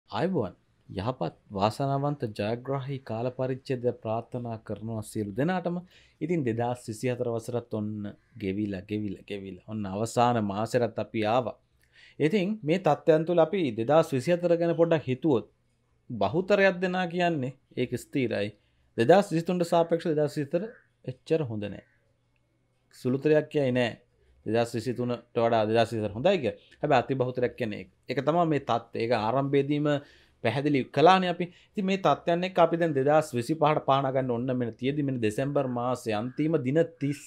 ආයුබෝවන් යහපත් වාසනාවන්ත ජයග්‍රාහී කාල පරිච්ඡේදය ප්‍රාර්ථනා කරනවා සියලු දෙනාටම. ඉතින් 2024 වසරත් ඔන්න ගෙවිලා ඔන්න අවසාන මාසෙටත් අපි ආවා. ඉතින් මේ තත්ත්වයන් තුළ අපි 2024 ගැන පොඩ්ඩක් හිතුවොත් බහුතරයක් දෙනා කියන්නේ ඒක ස්ථිරයි. 2023ට සාපේක්ෂව 2024 එච්චර හොඳ නැහැ. සුළුතරයක් කියයි නෑ 2023ට වඩා 2024 හොඳයි කියලා. හැබැයි අති බහුතරයක් කියන්නේ ඒක තමයි මේ தත්ත්වය. ඒක ආරම්භයේදීම පැහැදිලි කළානේ අපි. ඉතින් මේ தත්ත්වයන් එක්ක අපි දැන් 2025ට පාන ගන්න ඕන මෙන්න තියෙදි මෙන්න දෙසැම්බර් මාසයේ අන්තිම දින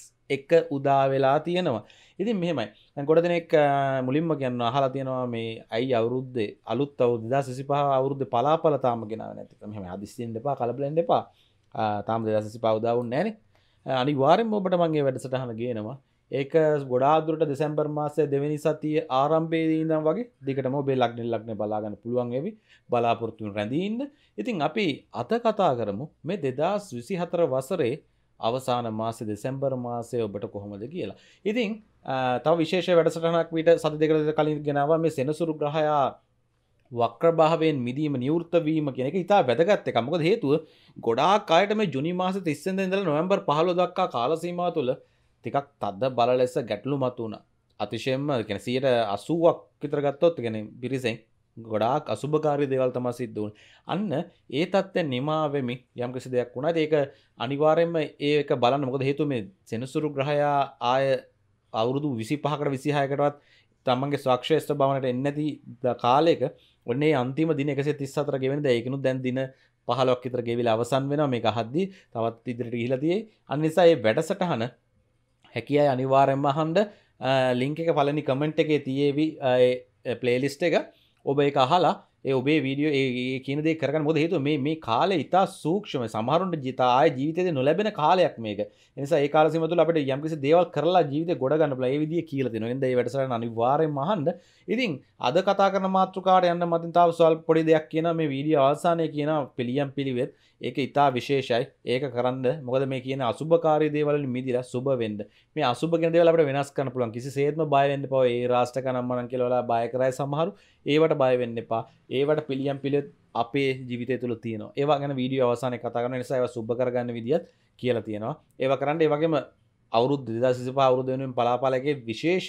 31 උදා වෙලා තියෙනවා. ඉතින් මෙහෙමයි. දැන් ගොඩ දෙනෙක් මුලින්ම කියනවා අහලා තියෙනවා මේ අයි අවුරුද්දේ අලුත් අවුරුදු 2025 අවුරුද්දේ පලාපල තාම ගෙනාවේ නැති. මෙහෙම හදිස්සියෙන් දෙපා කලබලෙන් දෙපා. තාම 2025 උදා වුන්නේ නැහනේ. අනිවාර්යෙන්ම ඔබට මම මේ වැඩසටහන ගේනවා. ඒක ගොඩාක් දුරට දෙසැම්බර් මාසයේ දෙවෙනි සතියේ ආරම්භයේදී ඉඳන් වගේ දිගටම ඔබේ ලග්න බලා ගන්න පුළුවන් වෙවි. බලාපොරොත්තු වෙන රැඳී ඉන්න. ඉතින් අපි අත කතා කරමු මේ 2024 වසරේ අවසාන මාසේ දෙසැම්බර් මාසයේ ඔබට කොහොමද කියලා. ඉතින් තව විශේෂ වැඩසටහනක් විතර සති දෙකකට කලින් ගෙනාවා මේ සෙනසුරු ග්‍රහයා වක්‍රභාවයෙන් මිදීම නිවෘත්ත වීම කියන එක ඉතා වැදගත් එකක්. මොකද හේතුව ගොඩාක් අයට මේ ජුනි මාසේ 30 වෙනිදා ඉඳලා නොවැම්බර් 15 දක්වා කාල සීමාව තුළ ටිකක් තද බල ලෙස ගැටලු මතුවුණා. අතිශයින්ම කියන්නේ 80ක් විතර ගත්තොත් කියන්නේ පිරිසෙන් ගොඩාක් අසුභකාරී දේවල් තමයි සිද්ධ වුනේ. අන්න ඒ தත්ත්වය නිමා වෙමි යම් කිසි දෙයක් වුණාද ඒක අනිවාර්යයෙන්ම ඒක බලන්න. මොකද හේතුව මේ සෙනසුරු ග්‍රහයා ආය අවුරුදු 25කට 26කටවත් තමන්ගේ ස්වක්ෂේෂ්ඨ භවනට එන්නේ නැති කාලයක ඔන්නේ අන්තිම දින 134 ගෙවෙන දැන් ඒකිනුත් දැන් දින 15ක් විතර ගෙවිලා අවසන් වෙනවා. මේක අහද්දී තවත් ඉදිරියට ගිහිලා තියෙයි. අන්න නිසා මේ වැඩසටහන හැකියයි අනිවාර්යෙන්ම අහන්න. ලින්ක් එක පළවෙනි කමෙන්ට් එකේ තියේවි ප්ලේලිස්ට් එක. ඔබ ඒක අහලා ඒ ඔබේ වීඩියෝ ඒ කියන දේ කරගන්න. මොකද හේතුව මේ කාලේ ඉතා සූක්ෂමයි. සමහරුන්ට ආය ජීවිතේදී නොලැබෙන කාලයක් මේක. ඒ නිසා ඒ කාල සීමාව තුළ අපිට යම්කිසි දේවල් කරලා ජීවිතේ ගොඩ ගන්න පුළුවන්. ඒ විදිහේ කියලා දෙනවා. එහෙනම් මේ වැඩසටහන අනිවාර්යෙන්ම අහන්න. ඉතින් අද කතා කරන මාතෘකාවට යන්න මතින් තාම ස්වල්ප පොඩි දෙයක් කියනවා. මේ වීඩියෝ අවසානයේ කියන පිළියම් පිළිවෙත් ඒක ඉතා විශේෂයි. ඒක කරන්න. මොකද මේ කියන අසුභකාරී දේවල් වලින් මිදිලා සුබ වෙන්න. මේ අසුභ කියන දේවල් අපිට වෙනස් කරන්න පුළුවන්. කිසිසේත්ම බය වෙන්න එපා. ඒ රාෂ්ට්‍රක නම්මනම් කියලා වල බය කරයි සමහරු. ඒවට බය වෙන්න එපා. ඒවට පිළියම් පිළිවෙත් අපේ ජීවිතය තුළ තියෙනවා. ඒවා ගැන වීඩියෝ අවසානයේ කතා කරන නිසා ඒවා සුබ කරගන්න විදියත් කියලා තියෙනවා. ඒවා කරන්න ඒ වගේම අවුරුදු 2025 අවුරුදු වෙනුවෙන් පලාපාලයේ විශේෂ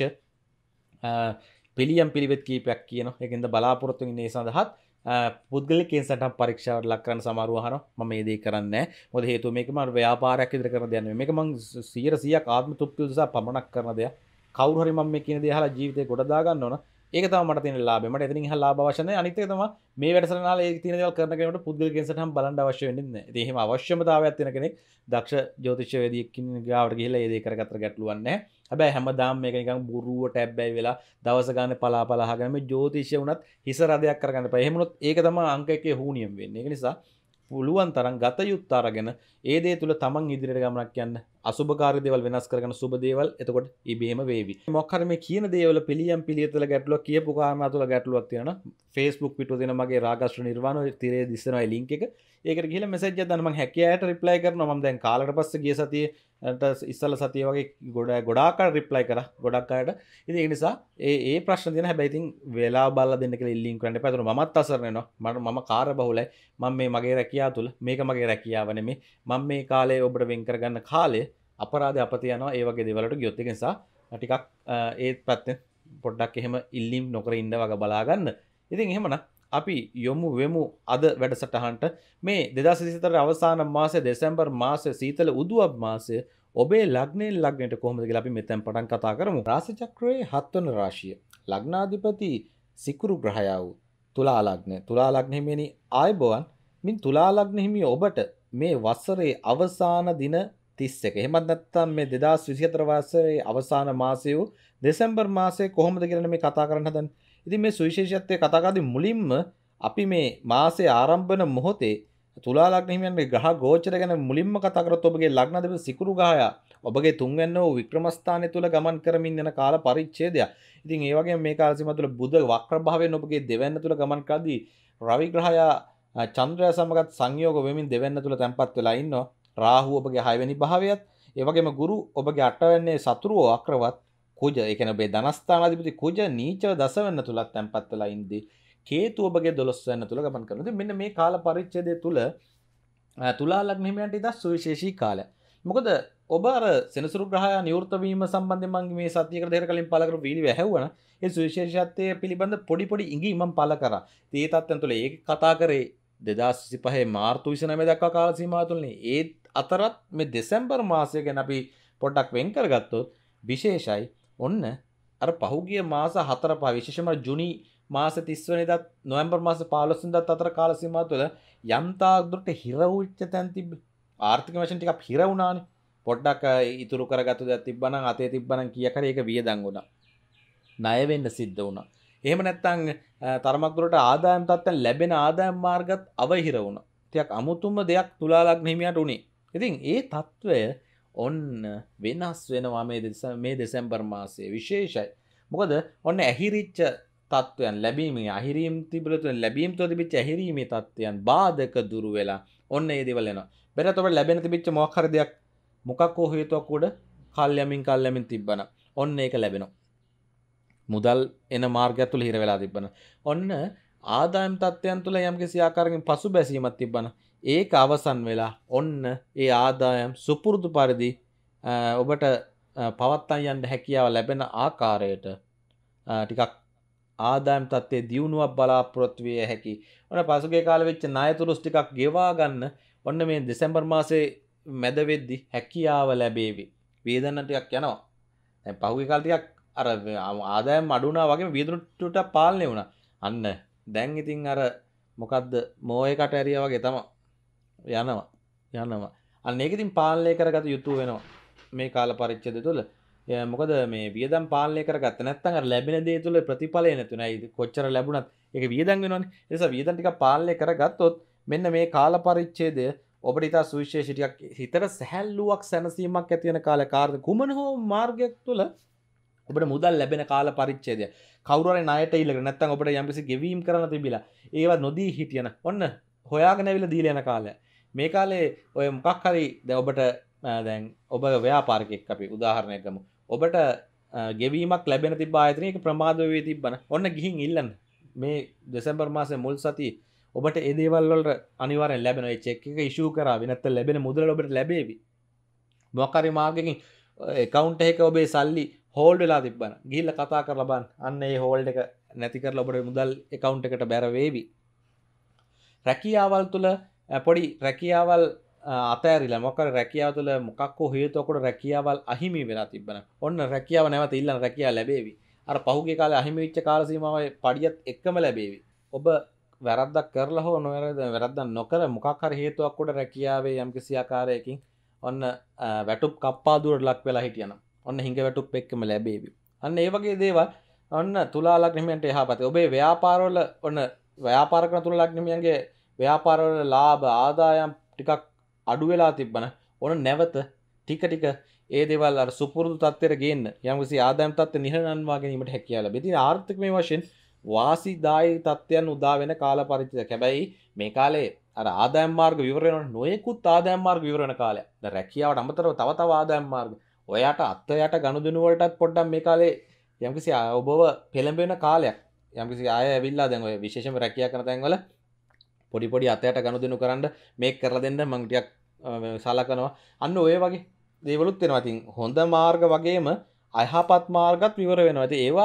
පිළියම් පිළිවෙත් කීපයක් කියනවා. ඒකෙන්ද බලාපොරොත්තු වෙන්නේ ඒ සඳහාත් පුද්ගලිකයෙන් සටහන් පරීක්ෂාවට ලක් කරන සමහරව අහනවා. මම මේ දේ කරන්නේ නැහැ. මොකද හේතුව මේක මම ව්‍යාපාරයක් විදිහට කරන දෙයක් නෙමෙයි. මේක මම 100%ක් ආත්ම තෘප්තිය උදෙසා පමණක් කරන දෙයක්. කවුරු හරි මම මේ කියන දේ අහලා ජීවිතේ ගොඩ දා ගන්න ඕන. ඒක තමයි මට තියෙන ලාභය. මට එතනින් එහා ලාභ අවශ්‍ය නැහැ. අනිත් එක තමයි මේ වැඩසටහන ඒ තියෙන දේවල් කරන කෙනෙකුට පුද්ගලිකයෙන් සටහන් බලන්න අවශ්‍ය වෙන්නේ නැහැ. ඉතින් එහෙම අවශ්‍යමතාවයක් තියෙන කෙනෙක් දක්ෂ ජ්‍යොතිෂ්‍යවේදියෙක් ගාවට ගිහිල්ලා ඒ දේ කරගත්තට ගැටලුවක් නැහැ. හැබැයි හැමදාම මේක නිකන් බොරුවට ඇබ්බැහි වෙලා දවස ගන්න පලාපල අහගෙන මේ ජ්‍යොතිෂය වුණත් හිස රදයක් කරගන්න එපා. එහෙම වුණොත් ඒක තමයි අංක 1 හුනියම් වෙන්නේ. ඒක නිසා පුළුවන් තරම් ගත යුත්තේ අරගෙන ඒ දේ තුල තමන් ඉදිරියට ගමනක් යන්න. අසුභකාරී දේවල් වෙනස් කරගෙන සුබ දේවල් එතකොට ඉබේම වේවි. මොකක් හරි මේ කියන දේවල් පිළියම් පිළියෙතල ගැටලුවක් කියපු කාරණා තුල ගැටලුවක් තියෙනවා. Facebook පිටුව දෙන මගේ රාගස්ත්‍ර නිර්වාණ තිරේ දිස්සනවා ලින්ක් එක. ඒකට ගිහලා මෙසේජ් එකක් දාන්න මම හැකියාවට රිප්ලයි කරනවා. මම දැන් කාලකට පස්සේ ගිය සතියේ ඉස්සල සතිය වගේ ගොඩාක් අය රිප්ලයි කරා. ගොඩක් අයට. ඉතින් ඒ නිසා ඒ ප්‍රශ්න දෙන හැබැයි ඉතින් වෙලාව බලලා දෙන්න කියලා ලින්ක් කරන්න එපා. ඒතර මමත් අසරණ වෙනවා. මම කාර්යබහුලයි. මම මේ මගේ රැකියාව තුල මේක මගේ රැකියාව නෙමෙයි. මම මේ කාලේ ඔබට වෙන් කරගන්න කාලය අපරාධ අපත යනවා ඒ වගේ දේවල් වලට ගියොත්. ඒක නිසා ටිකක් ඒ පැත්තෙන් පොඩ්ඩක් එහෙම ඉල්ලීම් නොකර ඉන්න වගේ බලා ගන්න. ඉතින් එහෙමනම් අපි යොමු වෙමු අද වැඩසටහනට. මේ 2024 අවසාන මාසයේ දෙසැම්බර් මාසයේ සීතල උදුවක් මාසයේ ඔබේ ලග්නයෙන් ලග්නයට කොහොමද කියලා අපි මෙතෙන් පටන් කතා කරමු. රාශි චක්‍රයේ 7 වන රාශිය. ලග්නාධිපති සිකුරු ග්‍රහයා වූ තුලා ලග්නය. තුලා ලග්න හිමියනි ආයුබෝවන්. මින් තුලා ලග්න හිමිය ඔබට මේ වසරේ අවසාන දින 31. එහෙමත් නැත්නම් මේ 2024 වසරේ අවසාන මාසය වූ දෙසැම්බර් මාසයේ කොහොමද කියලා මේ කතා කරන්න හදන්නේ. ඉතින් මේ සුවිශේෂත්වය කතා කරද්දී මුලින්ම අපි මේ මාසයේ ආරම්භ වන මොහොතේ තුලා ලග්න හිමියන්ගේ ග්‍රහ ගෝචර ගැන මුලින්ම කතා කරත් ඔබගේ ලග්නාධිපති සිකුරු ග්‍රහයා ඔබගේ තුන්වැන්න වූ වික්‍රමස්ථානය තුල ගමන් කරමින් යන කාල පරිච්ඡේදයක්. ඉතින් ඒ වගේම මේ කාල සීමාව තුළ බුධ වක්‍ර භාවයෙන් ඔබගේ දෙවැන්න තුල ගමන් කරද්දී රවි ග්‍රහයා චන්ද්‍රයා සමගත් සංයෝග වෙමින් දෙවැන්න තුල තැන්පත් වෙලා ඉන්නවා. රාහු ඔබගේ 6 වෙනි භාවයත්, ඒ වගේම ගුරු ඔබගේ 8 වෙනි සතුරුව වක්‍රවත්, කුජ ඒ කියන්නේ ඔබේ ධනස්ථානාධිපති කුජ නීචව දසවෙන්න තුලත් තැන්පත් වෙලා ඉඳී කේතු ඔබගේ 12 වෙනි තුල ගමන් කරනවා. ඉතින් මෙන්න මේ කාල පරිච්ඡේදය තුල තුලා ලග්න හිමියන්ට ඉතා සුවිශේෂී කාලයක්. මොකද ඔබ අර සෙනසුරු ග්‍රහය නිවෘත වීම සම්බන්ධයෙන් මම මේ සතියකට දෙකකට කලින් පළ කරපු වීඩියෝ ඇහැවුවා. ඒ සුවිශේෂත්වය පිළිබඳ පොඩි පොඩි ඉඟි මම පළ කරා. ඉතින් ඒ තත්ත්වයන් තුළ ඒක කතා කරේ 2025 මාර්තු 29 දක්වා කාල සීමාව තුළනේ. ඒ අතරත් මේ දෙසැම්බර් මාසය ගැන අපි පොඩ්ඩක් වෙන් කරගත්තොත් විශේෂයි. ඔන්න අර පහුගිය මාස 4-5 විශේෂයෙන්ම ජුනි මාස 30 වෙනිදාත් නොවැම්බර් මාස 15 වෙනිදාත් අතර කාල සීමාව තුළ යම් තාක් දුරට හිර වුච්ච තැන් තිබ්බ. ආර්ථික වශයෙන් ටිකක් හිර වුණානේ. පොඩ්ඩක් ඉතුරු කරගත්තු දේක් තිබ්බනම් අතේ තිබ්බනම් කීයක් හරි ඒක වියදම් වුණා. ණය වෙන්න සිද්ධ වුණා. එහෙම නැත්නම් තරමක් දුරට ආදායම් තත්ත්වයන් ලැබෙන ආදායම් මාර්ගත් අවහිර වුණා. ටිකක් අමුතුම දෙයක් තුලා ලග්න හිමියාට උනේ. ඉතින් ඒ తত্ত্বය ඔන්න වෙනස් වෙනවා මේ දෙසැම්බර් මාසයේ විශේෂයි. මොකද ඔන්න ඇහිරිච්ච තත්ත්වයන් ලැබීමේ අහිරීම් තිබුණු ලැබීම් තුළ තිබිච්ච ඇහිරීමේ තත්ත්වයන් බාධක දුරු වෙලා ඔන්න ඒ දේවල් එනවා. බෙරත් ඔබට ලැබෙන තිබිච්ච මොකක් හරි දෙයක් මොකක් හෝ හේතුවක් උඩ කල්යමින් තිබ්බනම් ඔන්න ඒක ලැබෙනවා. මුදල් එන මාර්ගය තුළ හිර වෙලා තිබ්බනම් ඔන්න ආදායම් තත්ත්වයන් තුළ යම්කිසි ආකාරයකින් පසුබැසීමක් තිබ්බනම් ඒක අවසන් වෙලා ඔන්න ඒ ආදායම් සුපුරුදු පරිදි ඔබට පවත්වාගෙන යන්න හැකියාව ලැබෙන ආකාරයට ටිකක් ආදායම් තත්ත්වයේ දියුණුවක් බලාපොරොත්තු විය හැකි. ඔන්න පසුගිය කාලෙ වෙච්ච ණයතුරුස් ටිකක් ගෙවා ගන්න ඔන්න මේ දෙසැම්බර් මාසේ මැද වෙද්දි හැකියාව ලැබේවි. වේදන ටිකක් යනවා. දැන් පහුගිය කාලේ ටිකක් අර ආදායම් අඩු වුණා වගේම වේදන ටික පාලනය වුණා. අන්න දැන් ඉතින් අර මොකද්ද මෝයකට ඇරියා වගේ තමයි යනවා. අන්න ඒක ඉතින් පාලනය කරගත යුතු වෙනවා මේ කාල පරිච්ඡේදය තුළ. මොකද මේ වියදම් පාලනය කරගත්ත නැත්නම් අර ලැබෙන දේ තුළ ප්‍රතිඵලය නැතු නෑ. කොච්චර ලැබුණත් ඒක වියදම් වෙනවනේ. ඒ නිසා වියදම් ටික පාලනය කරගත්තොත් මෙන්න මේ කාල පරිච්ඡේදය ඔබට ඉතා සුවිශේෂී ටිකක් හිතට සැහැල්ලුවක් සැනසීමක් ඇති වෙන කාල කුමන හෝ මාර්ගයක් තුළ ඔබට මුදල් ලැබෙන කාල පරිච්ඡේදය. කවුරු හරි ණයට ඊළඟ නැත්නම් ඔබට යම්කිසි ගෙවීම් කරන්න තිබිලා ඒවා නොදී හිටියන ඔන්න හොයාගෙන ඇවිල්ලා දීලා යන කාලය. මේ කාලේ ඔය මොකක් හරි දැන් ඔබට දැන් ඔබ ව්‍යාපාරිකෙක් අපි උදාහරණයක් ගමු. ඔබට ගෙවීමක් ලැබෙන තිබ්බ ආයතනයක ප්‍රමාද වෙවි තිබ්බන. ඔන්න ගිහින් ඉල්ලන්න. මේ දෙසැම්බර් මාසේ මුල් සතියේ ඔබට ඒ දේවල් වලට අනිවාර්යෙන් ලැබෙනවා. ඒ චෙක් එක ඉෂුව කරાવી නැත්නම් ලැබෙන මුදල ඔබට ලැබෙවි. මොකක් හරි මාර්ගකින් account එකක ඔබේ සල්ලි හෝල්ඩ් වෙලා තිබ්බන. ගිහිල්ලා කතා කරලා බලන්න. අන්න ඒ හෝල්ඩ් එක නැති කරලා ඔබට මුදල් account එකට බැර වේවි. රැකියාවල් තුල පොඩි රැකියාවල් අතෑරිලා මොකක් හරි රැකියාව තුළ මොකක් හෝ හේතුවකට රැකියාවල් අහිමි වෙලා තිබ්බනම් ඔන්න රැකියාව නැවත ඉල්ලන රැකියාව ලැබේවි. අර පහුගිය කාලේ අහිමි වෙච්ච කාල සීමාවේ පඩියත් එක්කම ලැබේවි. ඔබ වැරද්දක් කරලා හෝ වැරද්දක් නොකර මොකක් හරි හේතුවක් උඩ රැකියාවේ යම්කිසි ආකාරයකින් ඔන්න වැටුප් කප්පාදුවට ලක් වෙලා හිටියනම් ඔන්න හිඟ වැටුප් එක්කම ලැබේවි. අන්න ඒ වගේ දේවල් ඔන්න තුලා ලග්න හිමියන්ට එහාපතේ ඔබේ ව්‍යාපාරවල ඔන්න ව්‍යාපාර කරන තුලා ලග්න හිමියන්ගේ ව්‍යාපාරවල ලාභ ආදායම් ටිකක් අඩු වෙලා තිබ්බන ඕන නැවත ටික ඒ දේවල් අර සුපුරුදු තත්ත්වයට ගේන්න යම්කිසි ආදායම් තත්ත්ව නිහඬනවා ගැනීමට හැකියාව ලැබෙයි. ඉතින් ආර්ථිකමය වශයෙන් වාසිදායී තත්ත්වයන් උදා වෙන කාල පරිච්ඡේදයක්. හැබැයි මේ කාලේ අර ආදායම් මාර්ග විවර වෙනවනේ. නොයෙකුත් ආදායම් මාර්ග විවර වෙන කාලයක්. දැන් රැකියාවට අමතරව තව ආදායම් මාර්ග. ඔයාට අත්යට ගනුදෙනු වලටත් පොඩ්ඩක් මේ කාලේ යම්කිසි ඔබව පෙළඹෙන කාලයක්. යම්කිසි ආය ඇවිල්ලා දැන් ඔය විශේෂම රැකියා කරන තැන්වල පොඩි අතයට ගනුදෙනු කරන්න මේක කරලා දෙන්න මම ටිකක් සලකනවා. අන්න ඔය වගේ දේවලුත් වෙනවා. ඉතින් හොඳ මාර්ග වගේම අයහපත් මාර්ගත් විවර වෙනවා. ඉතින් ඒවා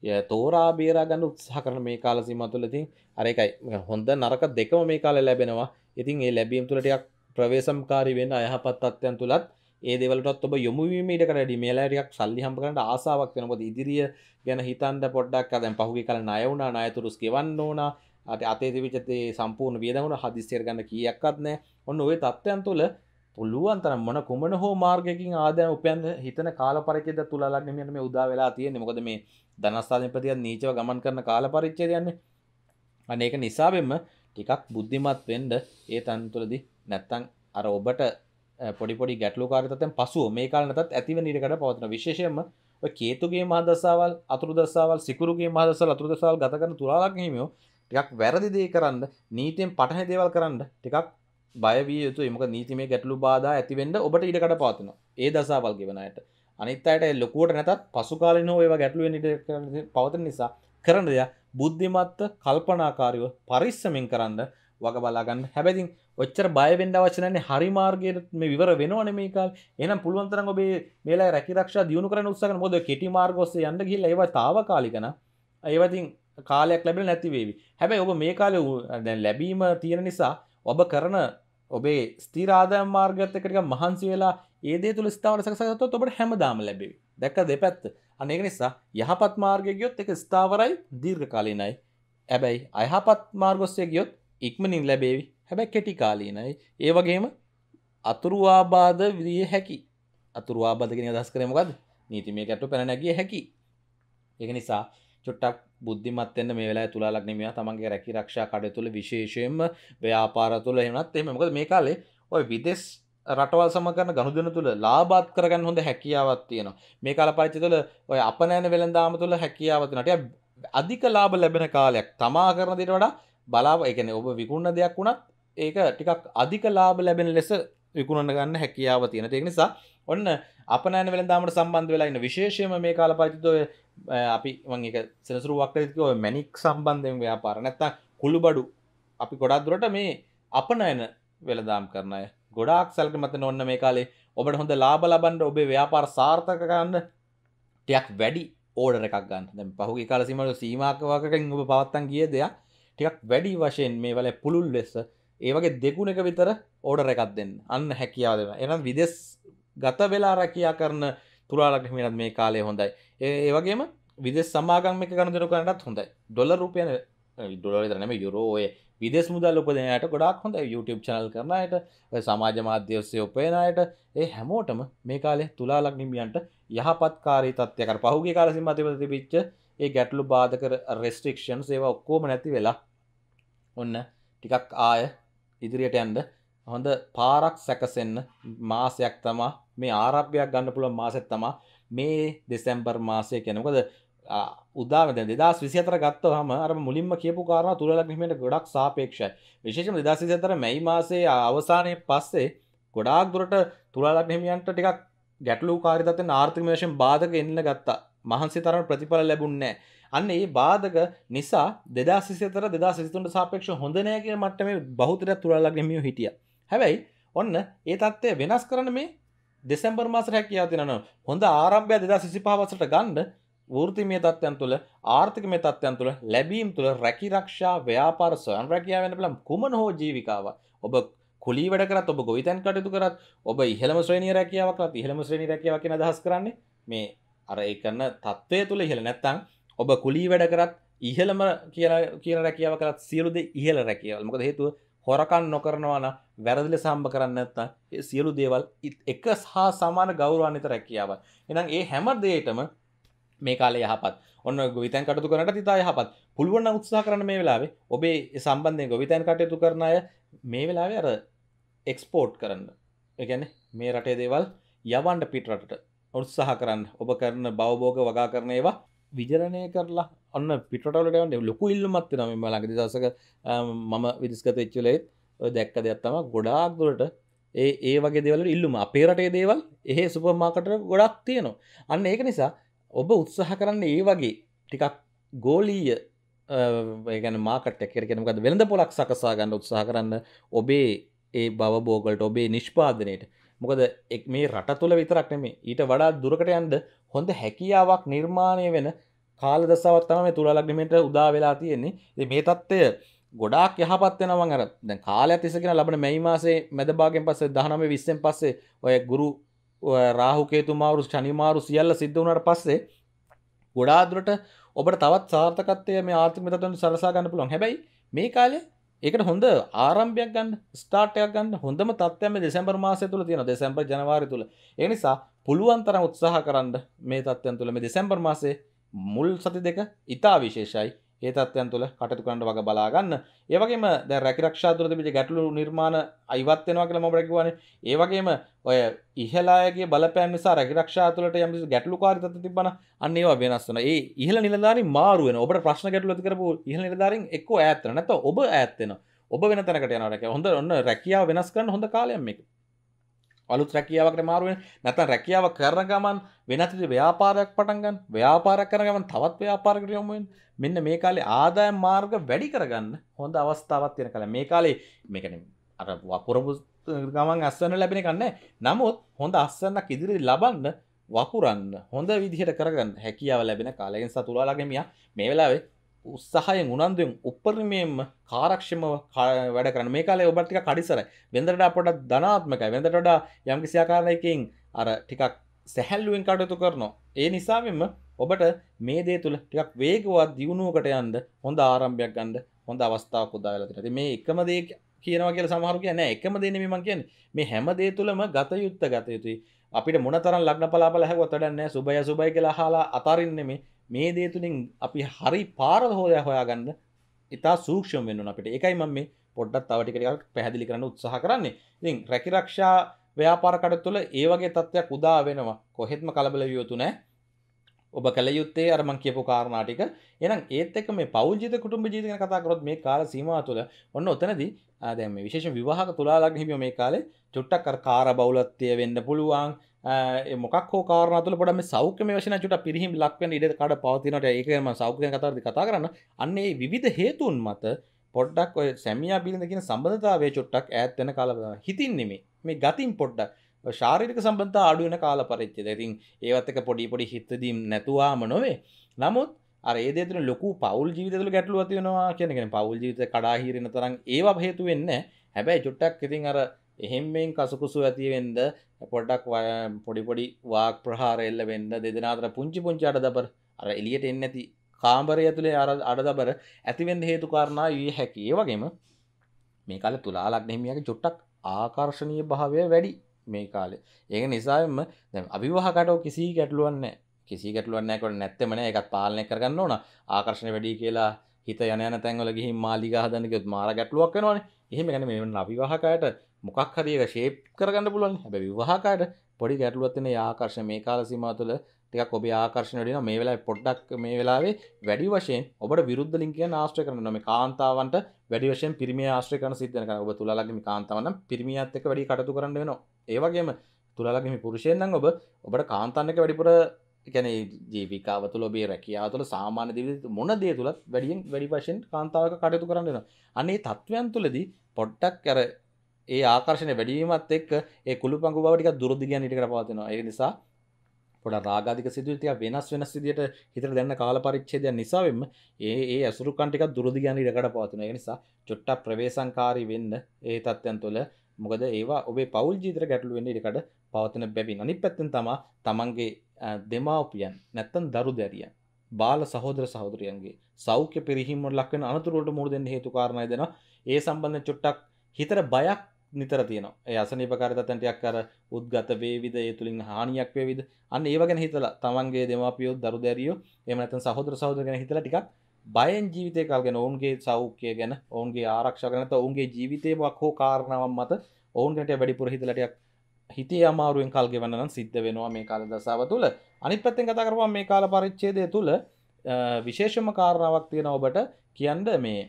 තෝරා බේරා ගන්න උත්සාහ කරන මේ කාල සීමාව තුළ ඉතින් අර එකයි හොඳ නරක දෙකම මේ කාලේ ලැබෙනවා. ඉතින් ඒ ලැබීම් තුළ ටිකක් ප්‍රවේශම්කාරී වෙන්න අයහපත් තත්ත්වයන් තුලත් ඒ දේවල්ටත් ඔබ යොමු වීම ඉඩ කරලා මේ වෙලාවේ ටිකක් සල්ලි හම්බ කරන්න ආසාවක් වෙනවා. මොකද ඉදිරිය ගැන හිතන්න පොඩ්ඩක් දැන් පහුගිය කාලේ ණය වුණා, ණයතුරුස් ගෙවන්න ඕන. අතේ තිබිච්ච තේ සම්පූර්ණ වියදම් වුණා හදිස්සියට ගන්න කීයක්වත් නැහැ. ඔන්න ওই තත්ත්වයන් තුළ පුළුවන් තරම් මොන කුමන හෝ මාර්ගයකින් ආදායම් උපයන්න හිතන කාල පරිච්ඡේදය තුලා ලග්න හිමියන්ට මේ උදා වෙලා තියෙන්නේ. මොකද මේ ධනස්ථානාධිපතියන් නීචව ගමන් කරන කාල පරිච්ඡේදයන්නේ. අන්න ඒක නිසාවෙන්ම ටිකක් බුද්ධිමත් වෙන්න ඒ තන් තුළදී නැත්තම් අර ඔබට පොඩි ගැටලුකාරී තත්ත්වයන් පසුව මේ කාලේ නැතත් ඇතිවෙන ඉඩකඩ පවතින. විශේෂයෙන්ම ඔය කේතුගේ මහදසාවල් අතුරු දසාවල් සිකුරුගේ මහදසාවල් අතුරු දසාවල් ගත කරන තුලා ලග්න හිමියෝ ටිකක් වැරදි දේ කරන්න නීතියෙන් පටහැනි දේවල් කරන්න ටිකක් බය විය යුතුයි. මොකද නීතිමය ගැටලු බාධා ඇති වෙන්න ඔබට ඉඩකඩ පවතිනවා. ඒ දසාවල් ගෙවන අයට. අනිත් අයට ලොකුවට නැතත් පසු කාලිනව ඒවා ගැටලු වෙන්න ඉඩ පවතින නිසා කරන දේ බුද්ධිමත්ව කල්පනාකාරීව පරිස්සමින් කරන්න වග බලා ගන්න. හැබැයි ඉතින් ඔච්චර බය වෙන්න අවශ්‍ය නැහැ. හරි මාර්ගයේ මේ විවර වෙනවනේ මේ කාලේ. එහෙනම් පුළුවන් තරම් ඔබේ මේලා රැකිරක්ෂා දියුණු කරන්න උත්සාහ කරන. මොකද කෙටි මාර්ග ඔස්සේ යන්න ගිහිල්ලා ඒවා తాවකාලික න ะ. ඒවා ඉතින් කාලයක් ලැබෙලා නැති වේවි. හැබැයි ඔබ මේ කාලේ දැන් ලැබීම තියෙන නිසා ඔබ කරන ඔබේ ස්ථිර ආදායම් මාර්ගයත් එක්ක ටිකක් මහන්සි වෙලා ඒ දේ තුල ස්ථාවර සකසගත්තොත් ඔබට හැමදාම ලැබෙවි. දැක්ක දෙපැත්ත. අන්න ඒක නිසා යහපත් මාර්ගයේ ගියොත් ඒක ස්ථාවරයි දීර්ඝකාලීනයි. හැබැයි අයහපත් මාර්ග ඔස්සේ ගියොත් ඉක්මනින් ලැබෙවි. හැබැයි කෙටි කාලීනයි. ඒ වගේම අතුරු ආබාධ විය හැකි. අතුරු ආබාධ කියන අදහස් කරේ මොකද්ද? නීතිමය ගැටලු පැන නැගිය හැකි. ඒක නිසා චුට්ටක් බුද්ධිමත් වෙන්න මේ වෙලාවේ තුලා ලග්නේ මෙයා තමන්ගේ රැකිරක්ෂා කටයුතු වල විශේෂයෙන්ම ව්‍යාපාර තුළ එහෙමත් එහෙම මොකද මේ කාලේ ඔය විදේශ රටවල් සමග කරන ගනුදෙනු තුළ ලාභාත් කරගන්න හොඳ හැකියාවක් තියෙනවා. මේ කාල පරිච්ඡේද තුළ ඔය අපනයන වෙළඳාම තුළ හැකියාවක් තියෙනවා. ටිකක් අධික ලාභ ලැබෙන කාලයක්. තමා කරන දේට වඩා බලාව ඒ කියන්නේ ඔබ විකුණන දෙයක් වුණත් ඒක ටිකක් අධික ලාභ ලැබෙන ලෙස විකුණන ගන්න හැකියාව තියෙනවා. ඒක නිසා ඔන්න අපනයන වෙළඳාමට සම්බන්ධ වෙලා ඉන්න විශේෂයෙන්ම මේ කාල පරිච්ඡේද අපි මම ඒක සෙනසුරුවක් කියලා මැනික් සම්බන්ධයෙන් ව්‍යාපාර නැත්තම් කුළුබඩු අපි ගොඩක් දුරට මේ අපනයන වෙළඳාම් කරන අය ගොඩාක් සැලකමත් නොන්න මේ කාලේ ඔබට හොඳ ලාභ ලබන්න ඔබේ ව්‍යාපාර සාර්ථක කරන්න ටිකක් වැඩි ඕඩර් එකක් ගන්න. දැන් පහුගිය කාල සීමාවකකින් ඔබ පවත්තන් ගිය දෙයක් ටිකක් වැඩි වශයෙන් මේ වල පුළුල් ලෙස ඒ වගේ දෙගුණයක විතර ඕඩර් එකක් දෙන්න. අන්න හැකියාව දෙන්න. එහෙනම් විදේශ ගත වෙලා රැකියා කරන තුලාලග්න හිමියන්ට මේ කාලය හොඳයි. ඒ වගේම විදේශ සමාගම් එක ගනුදෙනු කරන්නටත් හොඳයි. ඩොලර් රුපියල් ඩොලර් විතර නෙමෙයි යුරෝ ඔය විදේශ මුදල් උපදින අයට ගොඩාක් හොඳයි. YouTube channel කරන අයට, ඔය සමාජ මාධ්‍ය ඔස්සේ උපයන අයට, ඒ හැමෝටම මේ කාලේ තුලාලග්න හිමියන්ට යහපත්කාරී තත්ත්වයක් අර පහුගිය කාල සීමාව තිබිච්ච ඒ ගැටලු බාධක restrictions ඒවා ඔක්කොම නැති වෙලා ඔන්න ටිකක් ආය ඉදිරියට යන්න හොඳ පාරක් සැකසෙන්න මාසයක් තමයි මේ ආරම්භයක් ගන්න පුළුවන් මාසෙක් තමයි මේ දෙසැම්බර් මාසය කියන්නේ. මොකද උදාම දැන් 2024 ගත්තවම අර මුලින්ම කියපු කාරණා තුලාලග්න හිමියන්ට ගොඩක් සාපේක්ෂයි. විශේෂයෙන්ම 2024 මැයි මාසයේ අවසානයේ පස්සේ ගොඩාක් දුරට තුලාලග්න හිමියන්ට ටිකක් ගැටලුකාරී තත්ත්වෙන් ආර්ථික වශයෙන් බාධක එන්න ගත්තා. මහන්සි තරම් ප්‍රතිඵල ලැබුණේ නැහැ. අන්න ඒ බාධක නිසා 2024 2023ට සාපේක්ෂව හොඳ නෑ කියන මට්ටමේ බහුතරයක් තුලාලග්න හිමියෝ හිටියා. හැබැයි ඔන්න ඒ தත්ත්වය වෙනස් කරන්න මේ දෙසැම්බර් මාසෙට හැකියාව තියෙනවා. හොඳ ආරම්භය 2025 වසරට ගන්න වෘත්තිමය තත්ත්වයන් තුළ ආර්ථිකමය තත්ත්වයන් තුළ ලැබීම් තුළ රැකිරක්ෂා ව්‍යාපාර ස්වයං රැකියාව වෙන බලම් කුමන හෝ ජීවිකාවක් ඔබ කුලී වැඩ කරත් ඔබ ගොවිතැන් කටයුතු කරත් ඔබ ඉහළම ශ්‍රේණිය රැකියාවක් කරත් ඉහළම ශ්‍රේණිය රැකියාවක් කියන අදහස් කරන්නේ මේ අර ඒ කරන තත්ත්වය තුළ ඉහළ නැත්තම් ඔබ කුලී වැඩ කරත් ඉහළම කියන රැකියාව කරත් සියලු දේ ඉහළ රැකියාවල්. මොකද හේතුව හොරකම් නොකරනවා නම් වැරදි ලෙස හම්බ කරන්නේ නැත්නම් ඒ සියලු දේවල් එක හා සමාන ගෞරවාන්විත රැකියාවක්. එහෙනම් ඒ හැම දෙයකම මේ කාලේ යහපත්. ඔන්න ගොවිතැන් කටයුතු කරනට ඉතා යහපත්. පුළුවන් නම් උත්සාහ කරන්න මේ වෙලාවේ ඔබේ සම්බන්ධයෙන් ගොවිතැන් කටයුතු කරන අය මේ වෙලාවේ අර එක්ස්පෝර්ට් කරන්න. ඒ කියන්නේ මේ රටේ දේවල් යවන්න පිට රටට උත්සාහ කරන්න. ඔබ කරන භවභෝග වගා කරන ඒවා විජරණය කරලා ඔන්න පිට රටවලට යවන්න ලොකු ඉල්ලුමක් තියෙනවා. මේ ළඟදී දවසක මම විදේශගත වෙච්ච වෙලෙත් ඔය දැක්ක දෙයක් තමයි ගොඩාක් දුරට ඒ වගේ දේවල් වල ඉල්ලුම. අපේ රටේ දේවල් එහෙ සුපර් මාකට් වල ගොඩක් තියෙනවා. අන්න ඒක නිසා ඔබ උත්සාහ කරන්න ඒ වගේ ටිකක් ගෝලීය ඒ කියන්නේ මාකට් එක කියන්නේ මොකද්ද වෙළඳ පොලක් සකසා ගන්න උත්සාහ කරන්න ඔබේ ඒ භවභෝග වලට ඔබේ නිෂ්පාදනයේට. මොකද මේ රට තුළ විතරක් නෙමෙයි ඊට වඩා දුරකට යන්න හොඳ හැකියාවක් නිර්මාණය වෙන කාලදසාවක් තමයි මේ තුලාලග්න හිමියන්ට උදා වෙලා තියෙන්නේ. ඉතින් මේ தත්ත්වය ගොඩාක් යහපත් වෙනවා මම අර දැන් කාලයක් තිස්සේ ලබන මැයි මාසේ මැද භාගයෙන් පස්සේ 19 20න් පස්සේ ඔය ගුරු රාහු කේතු මාරු ශනි මාරු සියල්ල සිද්ධ වුණාට පස්සේ ගොඩාක් දුරට ඔබට තවත් සාර්ථකත්වය මේ ආර්ථික මෙතන සලසා ගන්න පුළුවන්. හැබැයි මේ කාලේ ඒකට හොඳ ආරම්භයක් ගන්න ස්ටාර්ට් එකක් ගන්න හොඳම තත්ත්වය මේ දෙසැම්බර් මාසය තුල තියෙනවා. දෙසැම්බර් ජනවාරි තුල. ඒ නිසා පුළුවන් තරම් උත්සාහ කරන්න මේ තත්ත්වයන් තුල මේ දෙසැම්බර් මාසයේ මුල් සති දෙක ඉතා විශේෂයි. ඒ තත්ත්වයන් තුළ කටයුතු කරන්න වග බලා ගන්න. ඒ වගේම දැන් රැකිරක්ෂා තුළ තිබිච්ච ගැටලු නිර්මාණ ඉවත් වෙනවා කියලා මම ඔබට කිව්වනේ. ඒ වගේම ඔය ඉහළ අයගේ බලපෑම් නිසා රැකිරක්ෂා තුළට යම් ගැටලුකාරී තත්ත්ව තිබ්බනම් අන්න ඒවා වෙනස් වෙනවා. ඒ ඉහළ නිලධාරීන් මාරු වෙනවා. ඔබට ප්‍රශ්න ගැටලු ඇති කරපු ඉහළ නිලධාරීන් එක්කෝ ඈත් වෙනවා. නැත්නම් ඔබ ඈත් වෙනවා. ඔබ වෙන තැනකට යනවා. හොඳ ඔන්න රැකියාව වෙනස් කරන්න හොඳ කාලයක් මේක. අලුත් රැකියාවකට මාරු වෙන. නැත්නම් රැකියාව කරන ගමන් වෙනත් විදිහේ ව්‍යාපාරයක් පටන් ගන්න. ව්‍යාපාරයක් කරන ගමන් තවත් ව්‍යාපාරයකට යොමු වෙන්න. මෙන්න මේ කාලේ ආදායම් මාර්ග වැඩි කරගන්න හොඳ අවස්ථාවක් තියෙන කාලේ. මේ කාලේ මේ කියන්නේ අර වපුරපු ගමන් අස්වැන්න ලැබෙන එක නැහැ. නමුත් හොඳ අස්වැන්නක් ඉදිරියේ ලබන්න වපුරන්න හොඳ විදිහට කරගන්න හැකියාව ලැබෙන කාලය. ඒ නිසා තුලාලග්නේ මියා මේ වෙලාවේ උත්සාහයෙන් උනන්දුවෙන් උපරිමයෙන්ම කාර්යක්ෂමව වැඩ කරන්න. මේ කාලේ ඔබට ටිකක් අඩිසරයි. වෙනදට වඩා පොඩ්ඩක් ධනාත්මකයි. වෙනදට වඩා යම්කිසි ආකාරයකින් අර ටිකක් සැහැල්ලුවෙන් කටයුතු කරනවා. ඒ නිසාවෙන්ම ඔබට මේ දේ තුල ටිකක් වේගවත් දියුණුවකට යන්න හොඳ ආරම්භයක් ගන්න හොඳ අවස්ථාවක් උදා වෙලා තියෙනවා. ඉතින් මේ එකම දේ කියනවා කියලා සමහරු කියන්නේ නැහැ. එකම දේ නෙමෙයි මම කියන්නේ. මේ හැම දේ තුලම ගත යුතුයි. අපිට මොනතරම් ලග්න පලාපල හැවුවත් වැඩක් නැහැ. සුබය කියලා අහලා අතාරින්න නෙමෙයි. මේ දේ තුලින් අපි හරි පාර හොයාගන්න ඉතා සූක්ෂම වෙන්න ඕන අපිට. ඒකයි මම මේ පොඩ්ඩක් තව ටික පැහැදිලි කරන්න උත්සාහ කරන්නේ. ඉතින් රැකිරක්ෂා ව්‍යාපාර කටයුතු තුළ ඒ වගේ තත්ත්වයක් උදා වෙනවා. කොහෙත්ම කලබල විය යුතු නැහැ. ඔබ කල යුත්තේ අර මං කියපු කාරණා ටික. එහෙනම් ඒත් එක්ක මේ පෞල් ජීවිත කුටුම්බ ජීවිත ගැන කතා කරොත් මේ කාල සීමාව තුළ ඔන්න ඔතනදී දැන් මේ විශේෂ විවාහක තුලාලග්න හිමියෝ මේ කාලේ චුට්ටක් අර කාර්ය බහුලත්වය වෙන්න පුළුවන්. මොකක් හෝ කාරණා තුළ පොඩ්ඩක් මේ සෞඛ්‍යමය වශයෙන් චුට්ටක් පිරිහීම් ලක් වෙන්න ඉඩ කඩ පවතිනට ඒක මම සෞඛ්‍ය ගැන කතා කරන්න. අන්න ඒ විවිධ හේතුන් මත පොඩ්ඩක් ඔය සැමියා බිරිඳ කියන සම්බන්ධතාවයේ චුට්ටක් ඈත් වෙන කාල හිතින් නෙමෙයි. මේ ගතින් පොඩ්ඩක් ශාරීරික සම්බන්ධතා අඩු වෙන කාල පරිච්ඡේදය. ඉතින් ඒවත් එක පොඩි හිතදීම් නැතුවාම නොවේ. නමුත් අර ඒ දේ තුළ ලොකු පෞල් ජීවිත තුළ ගැටලුවක් තියෙනවා කියන්නේ පෞල් ජීවිත කඩා හීරෙන තරම් ඒව හේතු වෙන්නේ නැහැ. හැබැයි චුට්ටක් ඉතින් අර එහෙම්මෙන් කසුකුසු ඇති වෙන්න පොඩ්ඩක් පොඩි වාක් ප්‍රහාර එල්ල වෙන්න දෙදෙනා අතර පුංචි අඩදබර අර එළියට එන්නේ නැති කාමරය ඇතුලේ අර අඩදබර ඇති වෙන්න හේතු කාරණා විය හැකි. ඒ වගේම මේ කාලේ තුලා ලග්න හිමියාගේ චුට්ටක් ආකර්ෂණීය භාවය වැඩි මේ කාලේ. ඒක නිසාවෙන්ම දැන් අවිවාහකටෝ කිසි ගැටලුවක් නැහැ. කිසි ගැටලුවක් නැහැ කොට නැත්තෙම නෑ. ඒකත් පාලනය කරගන්න ඕන. ආකර්ෂණය වැඩි කියලා හිත යන තැන්වල ගිහින් මාලිගා හදන්න කිව්වොත් මාර ගැටලුවක් වෙනවනේ. එහෙම කියන්නේ මේ අවිවාහකයට මොකක් හරි එක ෂේප් කරගන්න පුළුවන්. හැබැයි විවාහකයට පොඩි ගැටලුවක් තියෙන ඒ ආකර්ෂණ මේ කාල සීමාව තුළ ටිකක් ඔබේ ආකර්ෂණ වැඩි වෙනවා. මේ වෙලාවේ පොඩ්ඩක් මේ වෙලාවේ වැඩි වශයෙන් ඔබට විරුද්ධ ලිංගිකයන් ආශ්‍රය කරනවා. මේ කාන්තාවන්ට වැඩි වශයෙන් පිරිමිය ආශ්‍රය කරන සිද්ධ වෙනවා. ඔබ තුලා ලග්න කාන්තාවන් නම් පිරිමියත් එක්ක වැඩි කටයුතු කරන්න වෙනවා. ඒ වගේම තුලා ලග්න පුරුෂයන් නම් ඔබට කාන්තාවන් එක්ක වැඩිපුර කියන්නේ ජීවිකාව තුළ ඔබේ රැකියාව තුළ සාමාන්‍ය ජීවිත මොන දේ තුලත් වැඩි වශයෙන් කාන්තාවක කටයුතු කරන්න වෙනවා. අනේ තත්වයන් තුළදී පොඩ්ඩක් අර ඒ ආකර්ෂණය වැඩි වීමත් එක්ක ඒ කුළුපංගු බව ටිකක් දුරදි කියන ඊටකට පවතිනවා. ඒ නිසා පොඩක් රාගාධික සිදුවිලි ටික වෙනස් විදියට හිතට දැනන කාල පරිච්ඡේදයන් නිසා වෙන්න ඒ අසුරුකම් ටිකක් දුරදි කියන ඊටකට පවතිනවා. ඒ නිසා චොට්ටක් ප්‍රවේශංකාරී වෙන්න ඒ තත්ත්වයන් තුළ මොකද ඒවා ඔබේ පෞල් ජීවිතයට ගැටලු වෙන්න ඊටකට පවතින බැවින් අනිත් පැත්තෙන් තමන්ගේ දෙමාපියන් නැත්තම් දරු දැරියන් බාල සහෝදර සහෝදරියන්ගේ සෞඛ්‍ය පිරිහීම් වල ලක් වෙන අනතුරු වලට මුහුණ දෙන්න හේතු කාරණා දෙනවා. ඒ සම්බන්ධයෙන් චුට්ටක් හිතට බයක් නිතර තියෙනවා. ඒ අසනීපකාරී තත්ත්වයන් ටිකක් අර උද්ගත වේවිද ඒ තුලින් හානියක් වේවිද අන්න ඒව ගැන හිතලා තමන්ගේ දෙමාපියෝ දරු දැරියෝ එහෙම නැත්නම් සහෝදර සහෝදරියන් ගැන හිතලා ටිකක් බයෙන් ජීවිතය කල්ගෙන ඔවුන්ගේ සෞඛ්‍යය ගැන ඔවුන්ගේ ආරක්ෂාව ගැන නැත්නම් ඔවුන්ගේ ජීවිතේ මොකක් හෝ කාරණාවක් මත ඔවුන් ගැන වැඩිපුර හිතලා ටිකක් හිතේ අමාරුවෙන් කල් ගෙවන්න නම් සිද්ධ වෙනවා මේ කාල දසාව තුළ. අනිත් පැත්තෙන් කතා කරපුවම මේ කාල පරිච්ඡේදය තුළ විශේෂම කාරණාවක් තියෙනවා ඔබට කියන්න මේ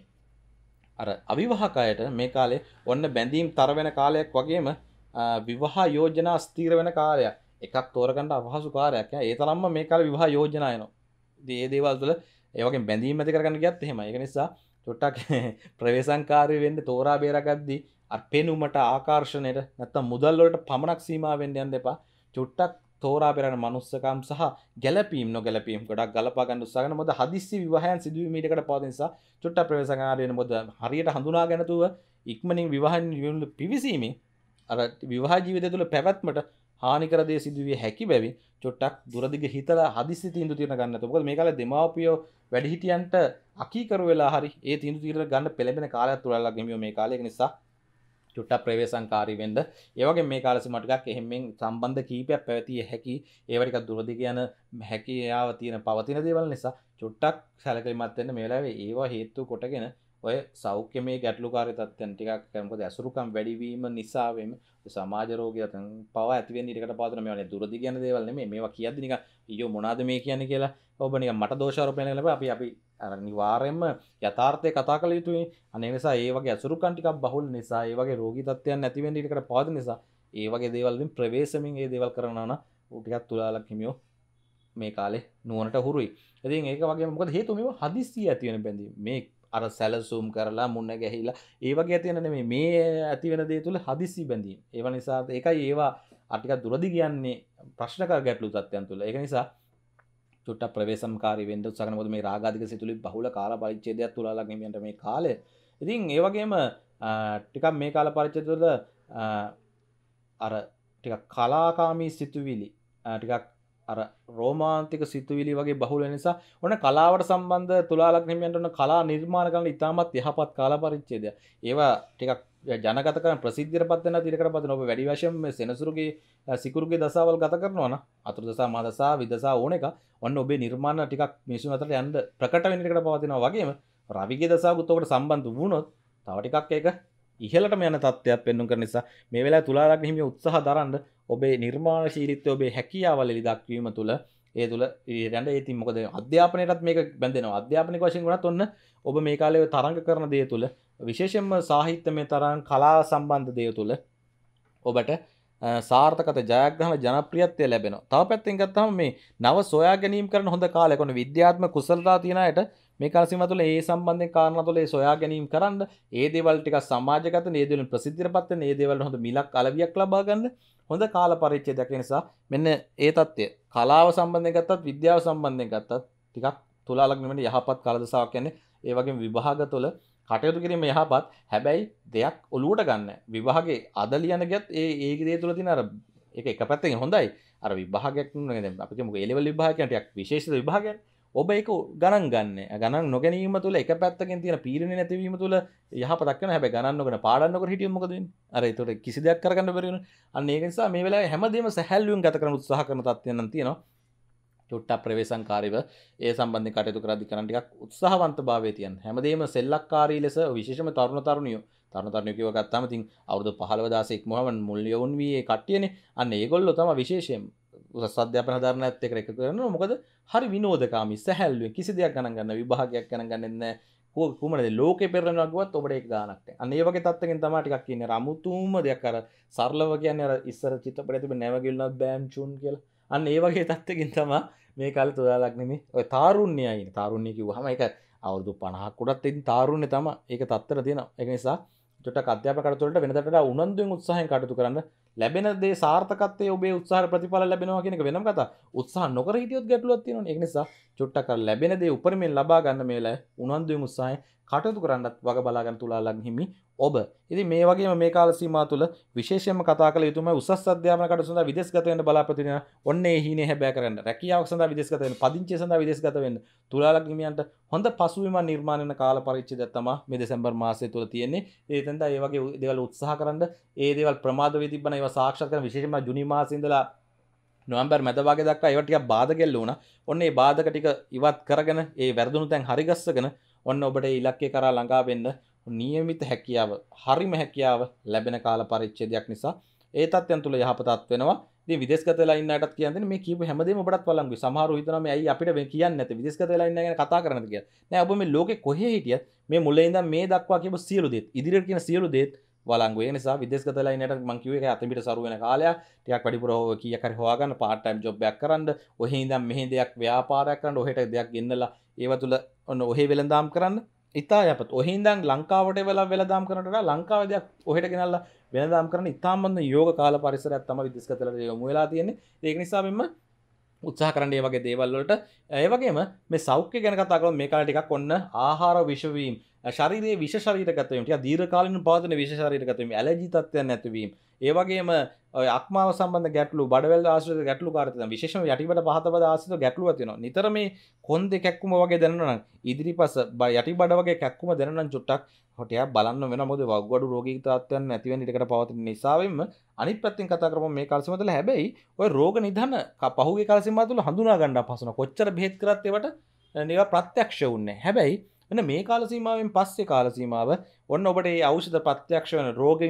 අර අවිවාහකයට මේ කාලේ ඔන්න බැඳීම් තර වෙන කාලයක් වගේම විවාහ යෝජනා ස්ථිර වෙන කාලයක්. එකක් තෝරගන්න අපහසු කාර්යයක්. ඒ තරම්ම මේ කාලේ විවාහ යෝජනා එනවා. ඉතින් මේ දේවල් තුළ ඒ වගේම බැඳීම් ඇති කරගන්න ගියත් එහෙමයි. ඒක නිසා චොට්ටක් ප්‍රවේශංකාරී වෙන්න තෝරා බේරගද්දී අර පෙනුමට ආකර්ෂණයට නැත්තම් මුදල් වලට පමණක් සීමා වෙන්න යන්න එපා. චුට්ටක් තෝරා බේරන මනුස්සකම් සහ ගැළපීම් නොගැළපීම් ගොඩක් ගලපා ගන්න උත්සාහ කරන මොකද හදිස්සි විවාහයන් සිදුවීම ඊටකට පවතින නිසා චුට්ටක් ප්‍රවේශංකාරී වෙන මොකද හරියට හඳුනාගෙන තුව ඉක්මනින් විවාහන් පිවිසීමේ අර විවාහ ජීවිතය තුළ පැවැත්මට හානි කර දේ සිදුවිය හැකි බැවින් චුට්ටක් දුරදිග හිතලා හදිස්සි තීන්දුව తీරන ගන්න නැතුව මොකද මේ කාලේ දෙමාපියෝ වැඩිහිටියන්ට අකීකරු වෙලා හරි ඒ තීන්දුව తీරන ගන්න පෙළඹෙන කාලයක් තුලලා ගෙමියෝ මේ කාලේ. ඒක නිසා චුට්ටක් ප්‍රවේශංකාරී වෙන්න. ඒ වගේ මේ කාල සීමා ටිකක් එහෙම්ෙන් සම්බන්ධ කීපයක් පැවතිය හැකි. ඒවා ටිකක් දුරදිග යන හැකියාව තියෙන පවතින දේවල් නිසා චුට්ටක් සැලකිලිමත් වෙන්න මේ වෙලාවේ ඒවා හේතු කොටගෙන ඔය සෞඛ්‍යමය ගැටලුකාරී තත්ත්වයන් ටිකක් මොකද අසුරුකම් වැඩිවීම නිසා වෙම සමාජ රෝගී තත්ත්වයන් පව ඇති වෙන්න ඊටකට පාදන මේවා දුරදිග යන දේවල් නෙමෙයි. මේවා කියද්දි නිකන් අයියෝ මොනවාද මේ කියන්නේ කියලා ඔබ නිකන් මට දෝෂාරෝපණය කරලා අපි අර අනිවාර්යයෙන්ම යථාර්ථය කතා කළ යුතුයි. අනේ නිසා ඒ වගේ අසුරුකම් ටිකක් බහුල නිසා ඒ වගේ රෝගී තත්ත්වයන් නැති වෙන්න ඊටකට පාදන නිසා ඒ වගේ දේවල් වලින් ප්‍රවේශමින් ඒ දේවල් කරනවා නම් ඌ ටිකක් තුලාලක් හිමියෝ මේ කාලේ නුවණට හුරුයි. ඉතින් ඒක වගේම මොකද හේතුව මේව හදිස්සිය ඇති වෙන බැඳීම්. මේ අර සැලසුම් කරලා මුණ ගැහිලා ඒ වගේ ඇති වෙන නෙමෙයි මේ ඇති වෙන දේ තුල හදිස්සි බැඳීම්. ඒව නිසා ඒකයි ඒවා ටිකක් දුරදි කියන්නේ ප්‍රශ්න කර ගැටලු තත්ත්වයන් තුල. ඒක නිසා චුට්ටක් ප්‍රවේශම්කාරී වෙන්න උත්සාහ කරන මොකද මේ රාගාධික සිතුවිලි බහුල කාල පරිච්ඡේදයක් තුලාලක් නෙමෙයි මේ කාලය. ඉතින් ඒ වගේම ටිකක් මේ කාල පරිච්ඡේදය තුළ අර ටිකක් කලාකාමී සිතුවිලි ටිකක් අර රෝමාන්තික සිතුවිලි වගේ බහුල වෙන නිසා ඔන්න කලාවට සම්බන්ධ තුලා ලග්න හිමියන්ට ඔන්න කලා නිර්මාණ කරන ඉතාමත් යහපත් කාල පරිච්ඡේදය. ඒවා ටිකක් ජනගත කරන ප්‍රසිද්ධියටපත් වෙන තීරකටපත් වෙන ඔබ වැඩි වශයෙන් මේ සෙනසුරුගේ සිකුරුගේ දසාවල් ගත කරනවා නම් අතුරු දසා මා දසා විදසා ඕන එක ඔන්න ඔබේ නිර්මාණ ටිකක් මිනිසුන් අතරට යන්න ප්‍රකට වෙන එකකට පවතිනවා වගේම රවිගේ දසාවකුත් ඔකට සම්බන්ධ වුණොත් තව ටිකක් ඒක ඉහළටම යන තත්ත්වයක් පෙන්වන කරන නිසා මේ වෙලාවේ තුලා ලග්න හිමිය උත්සාහ දරන්න ඔබේ නිර්මාණශීලීත්වය ඔබේ හැකියාවල එලි දක්වීම තුළ ඒ තුළ යන්න ඒ තින් මොකද අධ්‍යාපනයටත් මේක බැඳෙනවා අධ්‍යාපනික වශයෙන් වුණත් ඔන්න ඔබ මේ කාලේ තරඟ කරන දේ තුළ විශේෂයෙන්ම සාහිත්‍යමය තරඟ කලා සම්බන්ධ දේ තුළ ඔබට සාර්ථකත ජයග්‍රහණ ජනප්‍රියත්වය ලැබෙනවා. තව පැත්තෙන් ගත්තාම මේ නව සොයා ගැනීම කරන හොඳ කාලයක්. ඔන්න විද්‍යාත්මක කුසලතා තියන අයට මේ කාල සීමාව තුළ ඒ සම්බන්ධයෙන් කාරණා තුළ ඒ සොයා ගැනීම කරන්න ඒ දේවල් ටිකක් සමාජගත මේ දේවල් ප්‍රසිද්ධියටපත් වෙන මේ දේවල් හොඳ මිලක් අලවියක් ලබා ගන්න හොඳ කාල පරිච්ඡේදයක් නිසා මෙන්න ඒ தත්ත්වය කලාව සම්බන්ධයෙන් ගත්තත් විද්‍යාව සම්බන්ධයෙන් ගත්තත් ටිකක් තුලා ලග්න වෙන යහපත් කාල දසාවක් කියන්නේ ඒ වගේම විභාග තුළ කටයුතු කිරීම යහපත්. හැබැයි දෙයක් ඔලුවට ගන්න. විභාගේ අද ලියන ගියත් ඒ දේ තුළ තියෙන අර ඒක එක පැත්තකින් හොඳයි. අර විභාගයක් නෙවෙයි දැන් අපි කියමුකෝ A level විභාගයක් ටිකක් විශේෂිත විභාගයක්. ඔබ ඒක ගණන් ගන්න. ගණන් නොගැනීම තුළ එක පැත්තකින් තියෙන පීඩනය නැතිවීම තුළ යහපතක් වෙනවා. හැබැයි ගණන් නොගෙන පාඩම් නොකර හිටියොත් මොකද වෙන්නේ? අර ඒතකොට කිසි දෙයක් කරගන්න බැරි වෙනවා. අන්න ඒක නිසා මේ වෙලාවේ හැමදේම සැහැල්ලුවෙන් ගත කරන්න උත්සාහ කරන තත්ත්වයක් නම් තියෙනවා. චුට්ටක් ප්‍රවේශංකාරීව ඒ සම්බන්ධයෙන් කටයුතු කරද්දී කරන් ටිකක් උත්සාහවන්තභාවයේ තියන්න. හැමදේම සෙල්ලක්කාරී ලෙස විශේෂයෙන්ම තරුණ තරුණියෝ කියව ගත්තාම ඉතින් අවුරුදු 15 16 ඉක්මවම මුල් යවුන් වී ඒ කට්ටියනේ. අන්න ඒගොල්ලෝ තමයි විශේෂයෙන් උසස් අධ්‍යාපන ධාරණයත් එක්ක එකතු කරනවා. මොකද හරි විනෝදකාමී සැහැල්ලුවෙන් කිසි දෙයක් ගණන් ගන්න විභාගයක් ගණන් ගන්නෙ නැහැ. කුමනද ලෝකේ පෙරලනවා ගියවත් ඔබට ඒක ගානක් නැහැ. අන්න ඒ වගේ තත්ත්වකින් තමයි ටිකක් කියන්නේ. අමුතුම දෙයක් අර සරලව කියන්නේ අර ඉස්සර චිත්‍රපටයේ තිබෙන නැවගිල්ලක් බෑම් චුන් කියලා. අන්න ඒ වගේ තත්ත්වකින් තමයි මේ කාලේ තුලා ලග්නෙමේ ඔය තාරුණ්‍යයයි. තාරුණ්‍ය කිව්වහම ඒක අවුරුදු 50ක් උඩත් ඉතින් තාරුණ්‍ය තමයි. ඒක තත්තර තියෙනවා. ඒක නිසා චුට්ටක් අධ්‍යාපන කටයුතු වලට වෙනදට වඩා උනන්දුවෙන් උත්සාහයෙන් කටයුතු කරන්න. ලැබෙන දේ සාර්ථකත්වයේ ඔබේ උත්සාහ ප්‍රතිඵල ලැබෙනවා කියන එක වෙනම කතාවක්. උත්සාහ නොකර හිටියොත් ගැටලුවක් තියෙනවනේ. ඒක නිසා චුට්ටක් අර ලැබෙන දේ උපරිමයෙන් ලබා ගන්න මේ වෙලාවේ උනන්දුවෙන් උත්සාහයෙන් කටයුතු කරන්නත් වග බලා ගන්න තුලා ලග්න හිමි ඔබ. ඉතින් මේ වගේම මේ කාල සීමාව තුළ විශේෂයෙන්ම කතා කළ යුතුම උසස් අධ්‍යාපන කටයුතු සඳහා විදේශගත වෙන්න බලාපොරොත්තු වෙන ඔන්නේ හීනේ හැබෑ කරන්න. රැකියාවක් සඳහා විදේශගත වෙන්න, පදිංචිය සඳහා විදේශගත වෙන්න තුලා ලග්න හිමියන්ට හොඳ පසුබිමක් නිර්මාණය වෙන කාල පරිච්ඡේදයක් තමයි මේ දෙසැම්බර් මාසය තුළ තියෙන්නේ. ඒ තෙන්ද ඒ වගේ දේවල් උත්සාහ කරන්න, ඒ දේවල් ප්‍රමාද වෙ තිබ්බන ඒවා සාක්ෂාත් කරන විශේෂයෙන්ම ජුනි මාසයේ ඉඳලා නොවැම්බර් මැද භාගය දක්වා ඒවා ටිකක් බාධක එල්ල වුණා. ඔන්න ඒ බාධක ටික ඉවත් කරගෙන ඒ වැරදුණු තැන් හරි ගස්සගෙන ඔන්න ඔබට ඉලක්කය කරා ළඟා වෙන්න නියමිත හැකියාව, හරිම හැකියාව ලැබෙන කාල පරිච්ඡේදයක් නිසා ඒ තත්ත්වයන් තුල යහපතක් වෙනවා. ඉතින් විදේශගත වෙලා ඉන්න අයටත් කියන්නේ මේ කියපු හැමදේම ඔබටත් වළංගුයි. සමහරව හිතනවා මේ ඇයි අපිට කියන්නේ නැත්තේ විදේශගත වෙලා ඉන්න ගැන කතා කරන්නද කියලා. නෑ ඔබ මේ ලෝකේ කොහේ හිටියත් මේ මුලින් ඉඳන් මේ දක්වා කියපු සියලු දේත් ඉදිරියට කියන සියලු දේත් වළංගු. ඒ නිසා විදේශගත වෙලා ඉන්නට මම කිව්වේ ඒක අතින් පිට සරු වෙන කාලයක්. ටිකක් වැඩිපුර කීයක් හරි හොයාගන්න part time job එකක් කරන්න. ඔහේ ඉඳන් මෙහි දෙයක් ව්‍යාපාරයක් කරන්න, ඔහෙට දෙයක් ගෙන්නලා ඒව තුල ඔන්න ඔහේ වෙළඳාම් කරන්න. ඉතා යපත්. ඔහේ ඉඳන් ලංකාවට වෙළඳාම් කරනට වඩා ලංකාවේ දෙයක් ඔහෙට ගෙනල්ලා වෙළඳාම් කරන ඉතාමත් යෝග කාල පරිසරයක් තමයි විදේශගත වෙලා යොමු වෙලා තියෙන්නේ. ඒක නිසා මෙන්න උත්සාහ කරන්න මේ වගේ දේවල් වලට. ඒ වගේම මේ සෞඛ්‍ය ගැන කතා කරමු. මේ කාලේ ටිකක් ඔන්න ආහාර විෂ වීම, ශරීරයේ විෂ ශරීරගත වීම, ටිකක් දීර්ඝ කාලින පවතින විෂ ශරීරගත වීම, ඇලර්ජි තත්ත්වයන් නැතිවීම. ඒ වගේම ඔය අක්මාව සම්බන්ධ ගැටලු, බඩවැල් ආශ්‍රිත ගැටලු කාර්යයන් විශේෂයෙන්ම යටිබඩ පහතබඩ ආශ්‍රිත ගැටලුවක් තියෙනවා. නිතර මේ කොන්දේ කැක්කුම වගේ දැනෙනවා නම් ඉදිරිපස යටිබඩ වගේ කැක්කුම දැනෙනවා නම් චුට්ටක් හොටියක් බලන්න වෙනවා. මොකද වග්ගඩු රෝගී තත්ත්වයන් නැති වෙන ඉඩකට පවතින නිසාවෙන්ම අනිත් පැත්තෙන් කතා කරපුවම මේ කාල සීමාව තුළ හැබැයි ඔය රෝග නිධන පහුගිය කාල සීමාව තුළ හඳුනා ගන්න අපහසුන. කොච්චර බෙහෙත් කරත් ඒවට ඒවා ප්‍රත්‍යක්ෂ වුන්නේ. හැබැයි එන්න මේ කාල සීමාවෙන් පස්සේ කාල සීමාව ඔන්න ඔබට මේ ඖෂධ ප්‍රත්‍යක්ෂ වෙන රෝග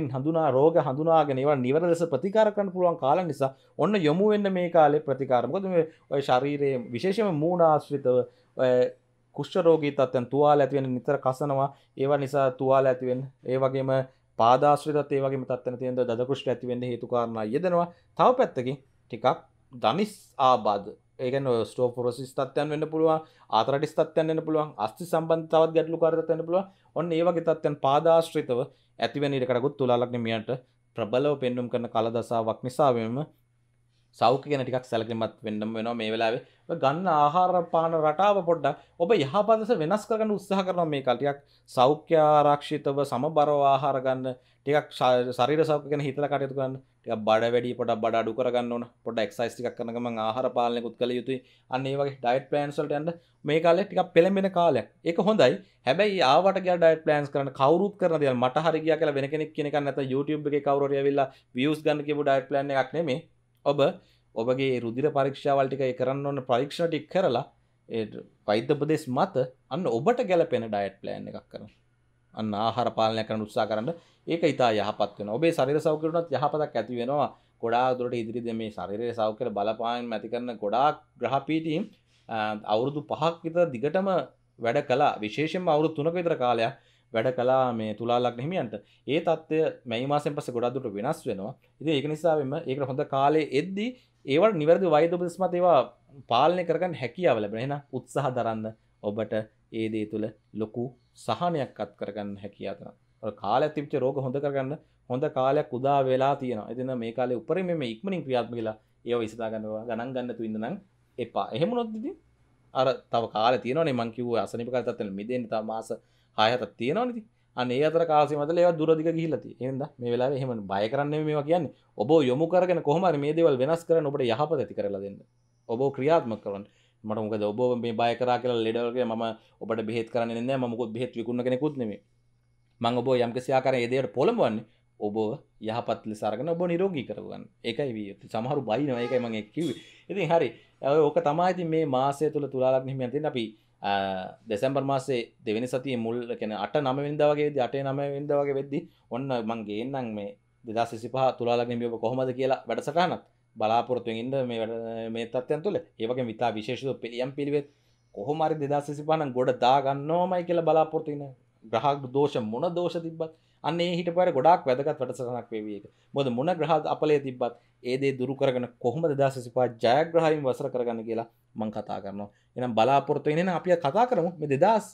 හඳුනාගෙන ඒවා නිවැරදි ලෙස ප්‍රතිකාර කරන්න පුළුවන් කාල නිසා ඔන්න යොමු වෙන්න මේ කාලේ ප්‍රතිකාර. මොකද මේ ඔය ශරීරයේ විශේෂයෙන්ම මූණ ආශ්‍රිතව ඔය කුෂ්ඨ රෝගී තත්ත්වයන් තුවාල ඇති වෙන නිතර කසනවා. ඒවා නිසා තුවාල ඇති වෙන. ඒ වගේම පාදාශ්‍රිතත් ඒ වගේම තත්ත්වන තියෙන දද කුෂ්ඨ ඇති වෙන්න හේතු කාරණා යෙදෙනවා. තව පැත්තකින් ටිකක් ධනිස් ආබාධ ඒ කියන්නේ ස්ටෝෆොරොසිස් තත්ත්වයන් වෙන්න පුළුවන්, ආතරටිස් තත්ත්වයන් වෙන්න පුළුවන්, අස්ථි සම්බන්ධ තවත් ගැටලුකාරී තත්ත්වයන් වෙන්න පුළුවන්. ඔන්න ඒ වගේ තත්ත්වයන් පාදාශ්‍රිතව ඇති වෙන ඉඩකඩකුත් තුලා ලග්න මියන්ට ප්‍රබලව පෙන්눔 කරන කල දසාවක් නිසා වෙනම සෞඛ්‍ය ගැන ටිකක් සැලකිලිමත් වෙන්නම වෙනවා මේ වෙලාවේ. ඔබ ගන්න ආහාර පාන රටාව පොඩ්ඩක් ඔබ යහපතස වෙනස් කරගන්න උත්සාහ කරනවා මේ කාලේ. ටිකක් සෞඛ්‍ය ආරක්ෂිතව සමබරව ආහාර ගන්න, ටිකක් ශරීර සෞඛ්‍ය ගැන හිතලා කටයුතු කරන්න. ටිකක් බඩ වැඩි පොඩ්ඩක් බඩ අඩු කරගන්න ඕන. පොඩ්ඩක් එක්සර්සයිස් ටිකක් කරන ගමන් ආහාර පාලනයකුත් කළ යුතුයි. අන්න ඒ වගේ ඩයට් ප්ලෑන්ස් වලට යන්න මේ කාලේ ටිකක් පෙළඹෙන කාලයක්. ඒක හොඳයි. හැබැයි ආවට ගියා ඩයට් ප්ලෑන්ස් කරන්න කවුරුත් කරන දේවල් මට හරි ගියා කියලා වෙන කෙනෙක් කියන එක නැත්නම් YouTube එකේ කවුරු හරි ඇවිල්ලා views ගන්න කියපු ඩයට් ප්ලෑන් එකක් නෙමෙයි. ඔබගේ රුධිර පරීක්ෂාවල් ටික කරන්න ඕන පරීක්ෂණ ටික කරලා ඒ වෛද්‍ය උපදෙස් මත අන්න ඔබට ගැලපෙන ඩයට් ප්ලෑන් එකක් කරන්න. අන්න ආහාර පාලනය කරන්න උත්සාහ කරන්න. ඒක ඊටා යහපත් වෙනවා. ඔබේ ශරීර සෞඛ්‍යයට යහපතක් ඇති වෙනවා. ගොඩාක් දුරට ඉදිරියේදී මේ ශරීරයේ සෞඛ්‍යයට බලපාන ඇති කරන ගොඩාක් ග්‍රහ පීඨීන් අවුරුදු 5ක් විතර දිගටම වැඩ කළා. විශේෂයෙන්ම අවුරුදු 3ක විතර කාලයක් වැඩ කළා මේ තුලා ලග්න හිමියන්ට. ඒ தත්ත්වය මැයි මාසෙන් පස්සේ ගොඩක් දුරට වෙනස් වෙනවා. ඉතින් ඒක නිසා වෙන්න ඒකට හොඳ කාලේ එද්දී ඒවට නිවැරදි වෛද්‍ය උපදෙස් මත ඒවා පාලනය කරගන්න හැකියාව ලැබෙනවා. එහෙනම් උත්සාහ දරන්න ඔබට ඒ දේ තුල ලොකු සහනයක් අත් කරගන්න හැකියාව තියෙනවා. කාලයක් තිබිච්ච රෝග හොඳ කරගන්න හොඳ කාලයක් උදා වෙලා තියෙනවා. ඉතින් මේ කාලේ උපරිම මේ ඉක්මනින් ක්‍රියාත්මක වෙලා ඒව විසඳා ගන්නවා ගණන් ගන්න තු ඉන්න නම් එපා. එහෙම වුණොත් ඉතින් අර තව කාලේ තියෙනවනේ මං කිව්වා අසනීප කාලේ තත්ත්වෙන් මිදෙන්න තව මාස 6-7ක් තියෙනවනේ ඉතින්. අන්න ඒ අතර කාල සීමාවල ඒවා දුර දිග ගිහිල්ලා තියෙනවා. එහෙනම් මේ වෙලාවේ එහෙම බය කරන්න නෙමෙයි මේවා කියන්නේ. ඔබ යොමු කරගෙන කොහොම හරි මේ දේවල් වෙනස් කරන්න ඔබට යහපත ඇති කරලා දෙන්න. ඔබ ක්‍රියාත්මක කරන්න. මට මොකද ඔබ මේ බය කරා කියලා ලෙඩවල කියලා මම ඔබට බෙහෙත් කරන්නේ නැහැ. මම මොකොත් බෙහෙත් විකුණන කෙනෙකුත් නෙමෙයි. මම ඔබ යම්කිසි ආකාරයෙන් ඒ දේවට පොළඹවන්නේ ඔබ යහපත් ලෙස අරගෙන ඔබ නිරෝගී කරගන්න. ඒකයි විය යුත්තේ. සමහරු බයිනවා. ඒකයි මම ඒක කිව්වේ. ඉතින් හරි. ඕක තමයි ඉතින් මේ මාසය තුල තුලා ලග්න හිමියන් තියෙන අපි දෙසැම්බර් මාසේ දෙවෙනි සතියේ මුල් කියන්නේ 8 9 වෙනිදා වගේ වෙද්දි 8 9 වෙනිදා වගේ වෙද්දි ඔන්න මං ගේන්නම් මේ 2025 තුලා ලග්න හිමියෝ කොහොමද කියලා වැඩසටහනක් බලාපොරොත්තු වෙමින් ඉන්න මේ තත්ත්වයන් තුල. ඒ වගේම විතා විශේෂව පිළියම් පිළිවෙත් කොහොම හරි 2025 නම් ගොඩ දා ගන්නවමයි කියලා බලාපොරොත්තු වෙන. ග්‍රහ දෝෂ මොන දෝෂ තිබ්බත් අන්න ඒ හිටපුවාට ගොඩාක් වැදගත් වැඩසටහනක් වෙවි ඒක. මොකද මොන ග්‍රහ අපලයේ තිබ්බත් ඒ දේ දුරු කරගෙන කොහොමද 2025 ජයග්‍රහයෙන් වසර කරගන්න කියලා මම කතා කරනවා. එහෙනම් බලාපොරොත්තු වෙන්නේ අපි කතා කරමු මේ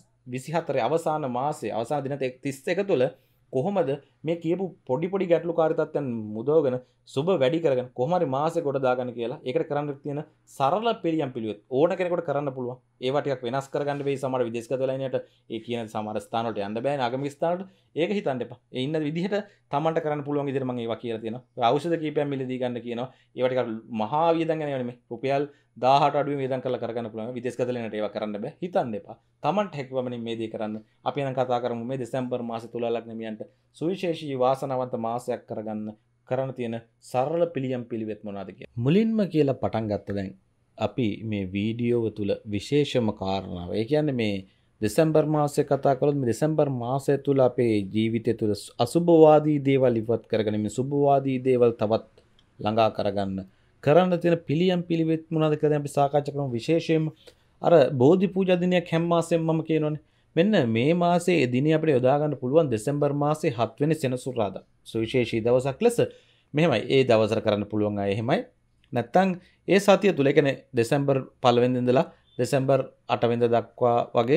2024 අවසාන මාසයේ අවසාන දින 31 තුල කොහොමද මේ කියපු පොඩි පොඩි ගැටලුකාරී තත්ත්වයන් මුදවගෙන සුබ වැඩි කරගෙන කොහොම හරි මාසෙ ගොඩ දාගන්න කියලා. ඒකට කරන්න තියෙන සරල පිළියම් පිළිවෙත් ඕන කෙනෙකුට කරන්න පුළුවන්. ඒවා ටිකක් වෙනස් කරගන්න වෙයි. සමහර විදේශගත වෙලා ඉන්නට ඒ කියන සමහර ස්ථාන වලට යන්න බෑනේ. ආගමික ස්ථාන වලට ඒක හිතන්න එපා. ඒ ඉන්න විදිහට Tamanට කරන්න පුළුවන් විදිහට මම ඒවා කියලා තියෙනවා. ඖෂධ කීපයක් මිලදී ගන්න කියනවා. ඒවා ටිකක් මහා වියදම් යනවා නෙමෙයි. රුපියල් 18 අඩුවෙන් වියදම් කරලා කරගන්න පුළුවන්. විදේශගත වෙලා ඉන්නට ඒවා කරන්න බෑ. හිතන්න එපා. Tamanට හැකියවමනින් මේ දේ කරන්න. අපි නම් කතා කරමු මේ දෙසැම්බර් මාසේ තුලා ලග්න මියන්ට සුවිශේෂී වාසනාවන්ත මාසයක් කරගන්න කරන්න තියෙන සරල පිළියම් පිළිවෙත් මොනවද කියලා. මුලින්ම කියලා පටන් ගත්ත දැන් අපි මේ වීඩියෝව තුල විශේෂම කාරණාව. ඒ කියන්නේ මේ දෙසැම්බර් මාසයේ කතා කළොත් මේ දෙසැම්බර් මාසය තුල අපේ ජීවිතය තුල අසුභවාදී දේවල් ඉවත් කරගෙන මේ සුභවාදී දේවල් තවත් ළඟා කරගන්න කරන්න තියෙන පිළියම් පිළිවෙත් මොනවද කියලා අපි සාකච්ඡා කරමු. විශේෂයෙන්ම අර බෝධි පූජා දිනයක් හැම මාසෙම මම කියනෝනේ. මෙන්න මේ මාසේ දිනේ අපිට යොදා ගන්න පුළුවන් දෙසැම්බර් මාසේ 7 වෙනි සෙනසුරාදා. සුවිශේෂී දවසක් ලෙස මෙහෙමයි. ඒ දවසට කරන්න පුළුවන් අය එහෙමයි. නැත්තම් ඒ සතිය තුල ඒ කියන්නේ දෙසැම්බර් 1 වෙනිදා ඉඳලා දෙසැම්බර් 8 වෙනිදා දක්වා වගේ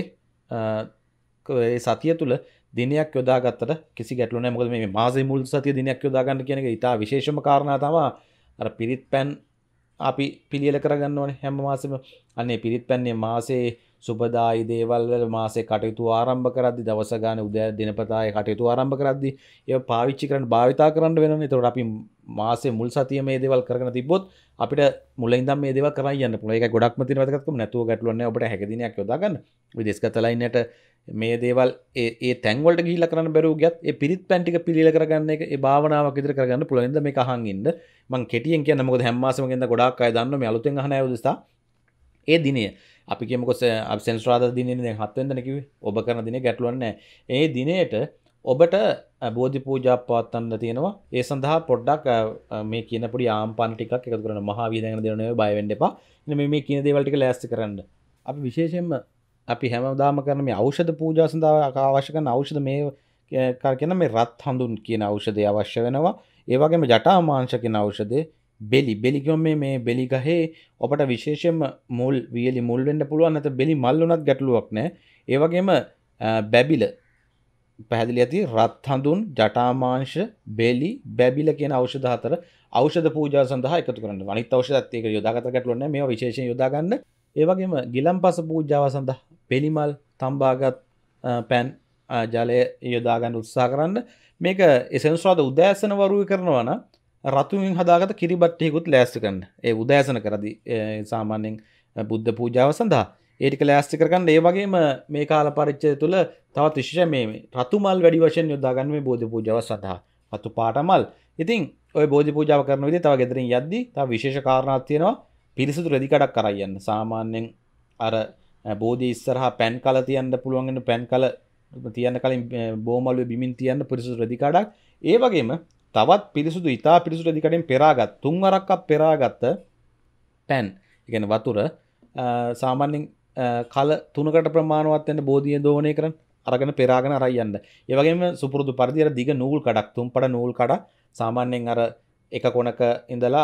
ඒ සතිය තුල දිනයක් යොදා ගත්තට කිසි ගැටලුවක් නැහැ. මොකද මේ මාසේ මුල් සතිය දිනයක් යොදා ගන්න කියන එක ඉතා විශේෂම කාරණා තමයි. අර පිරිත් පැන් අපි පිළියෙල කරගන්න ඕනේ හැම මාසෙම. අනේ පිරිත් පැන්නේ මාසේ සුබදායි දේවල් වල මාසේ කටයුතු ආරම්භ කරද්දි දවස ගානේ උදෑ දිනපතායේ කටයුතු ආරම්භ කරද්දි ඒව පාවිච්චි කරන්න භාවිතා කරන්න වෙනවනේ. ඒතකොට අපි මාසේ මුල් සතිය මේ දේවල් කරගෙන තිබ්බොත් අපිට මුලින්දම මේ දේවල් කරන් යන්න පුළුවන්. ඒකයි ගොඩක්ම තියෙන වැදගත්කම. නැතුව ගැටලුවක් නැහැ. ඔබට හැක දිනයක් යොදා ගන්න. විදේශගතලා ඉන්නට මේ දේවල් ඒ තැන් වලට ගිහිල්ලා කරන්න බැරුව ගියත් ඒ පිරිත් පැන් ටික පිළියෙල කරගන්න එක ඒ භාවනාවක් විදිහට කරගන්න පුළුවන්. ඉතින් මේක අහන් ඉන්න. මම කෙටියෙන් කියන්න මොකද හැම මාසෙම ගෙන්ද ගොඩාක් අය දන්නවා මේ අලුතෙන් අහන අය උදෙසා. ඒ දිනය අපි කියමුකෝ අපි සෙන්සුරාදා දිනේ දැන් 7 වෙනිදානේ කිව්වේ. ඔබ කරන දිනේ ගැටලුවක් නැහැ. ඒ දිනේට ඔබට බෝධි පූජා පවත්වන්න තියෙනවා. ඒ සඳහා පොඩ්ඩක් මේ කියන පොඩි ආම්පාන ටිකක් එකතු කරන්න. මහා වීදගෙන දෙන නෙවෙයි බය වෙන්න එපා. ඉතින් මේ කියන දේවල් ටික ලෑස්ති කරන්න. අපි විශේෂයෙන්ම අපි හැමදාම කරන මේ ඖෂධ පූජා සඳහා අවශ්‍ය කරන ඖෂධ මේ කියන මේ රත් හඳුන් කියන ඖෂධය අවශ්‍ය වෙනවා. ඒ වගේම ජටාමාංශ කියන ඖෂධය බෙලි කිව්වම මේ බෙලි ගහේ ඔබට විශේෂයෙන්ම මුල් වියලි මුල් වෙන්න පුළුවන් නැත්නම් බෙලි මල් වුණත් ගැටලුවක් නැහැ. ඒ වගේම බැබිල පැහැදිලි ඇති රත් හඳුන් ජටාමාංශ බෙලි බැබිල කියන ඖෂධ හතර ඖෂධ පූජා සඳහා එකතු කරන්න. අනිත් ඖෂධත් ඒක යොදාගත ගැටලුවක් නැහැ. මේවා විශේෂයෙන් යොදා ගන්න. ඒ වගේම ගිලම්පස පූජාව සඳහා බෙලිමල් තම්බාගත් පැන් ජලය යොදා ගන්න උත්සාහ කරන්න. මේක එසෙන්ස්වාද උදෑසන වරුවේ කරනවා නම් රතුමින් හදාගත්ත කිරිබට්ටියකුත් ලෑස්ති කරන්න. ඒ උදෑසන කරදී සාමාන්‍යයෙන් බුද්ධ පූජාව සඳහා ඒ ටික ලෑස්ති කරගන්න. ඒ වගේම මේ කාල පරිච්ඡේදය තුළ තවත් විශේෂ මේ රතු මල් වැඩි වශයෙන් යොදා ගන්න මේ බෝධි පූජාව සඳහා. රතු පාට මල්. ඉතින් ඔය බෝධි පූජාව කරන විදිහ තව ගෙදරින් යද්දී තව විශේෂ කාරණාවක් තියෙනවා. පිරිසිදු රෙදි කඩක් කරන් යන්න. සාමාන්‍යයෙන් අර බෝධි ඉස්සරහා පැන් කල තියන්න පුළුවන් වෙන පැන් කල තියන්න කලින් බෝමළුවේ බිමින් තියන්න පිරිසිදු රෙදි කඩක්. ඒ වගේම තවත් පිරිසිදු ඉතා පිරිසිදු රෙදි කඩෙන් පෙරාගත් 3 වරක්ක් පෙරාගත්ත පැන්. ඒ කියන්නේ වතුර සාමාන්‍යයෙන් කල 3කට ප්‍රමාණවත් වෙන බෝධිය දෝණය කරන් අරගෙන පෙරාගෙන අරයි යන්න. ඒ වගේම සුපුරුදු පරිදි අර දිග නූල් කඩක් තුම්පඩ නූල් කඩක් සාමාන්‍යයෙන් අර එක කොනක ඉඳලා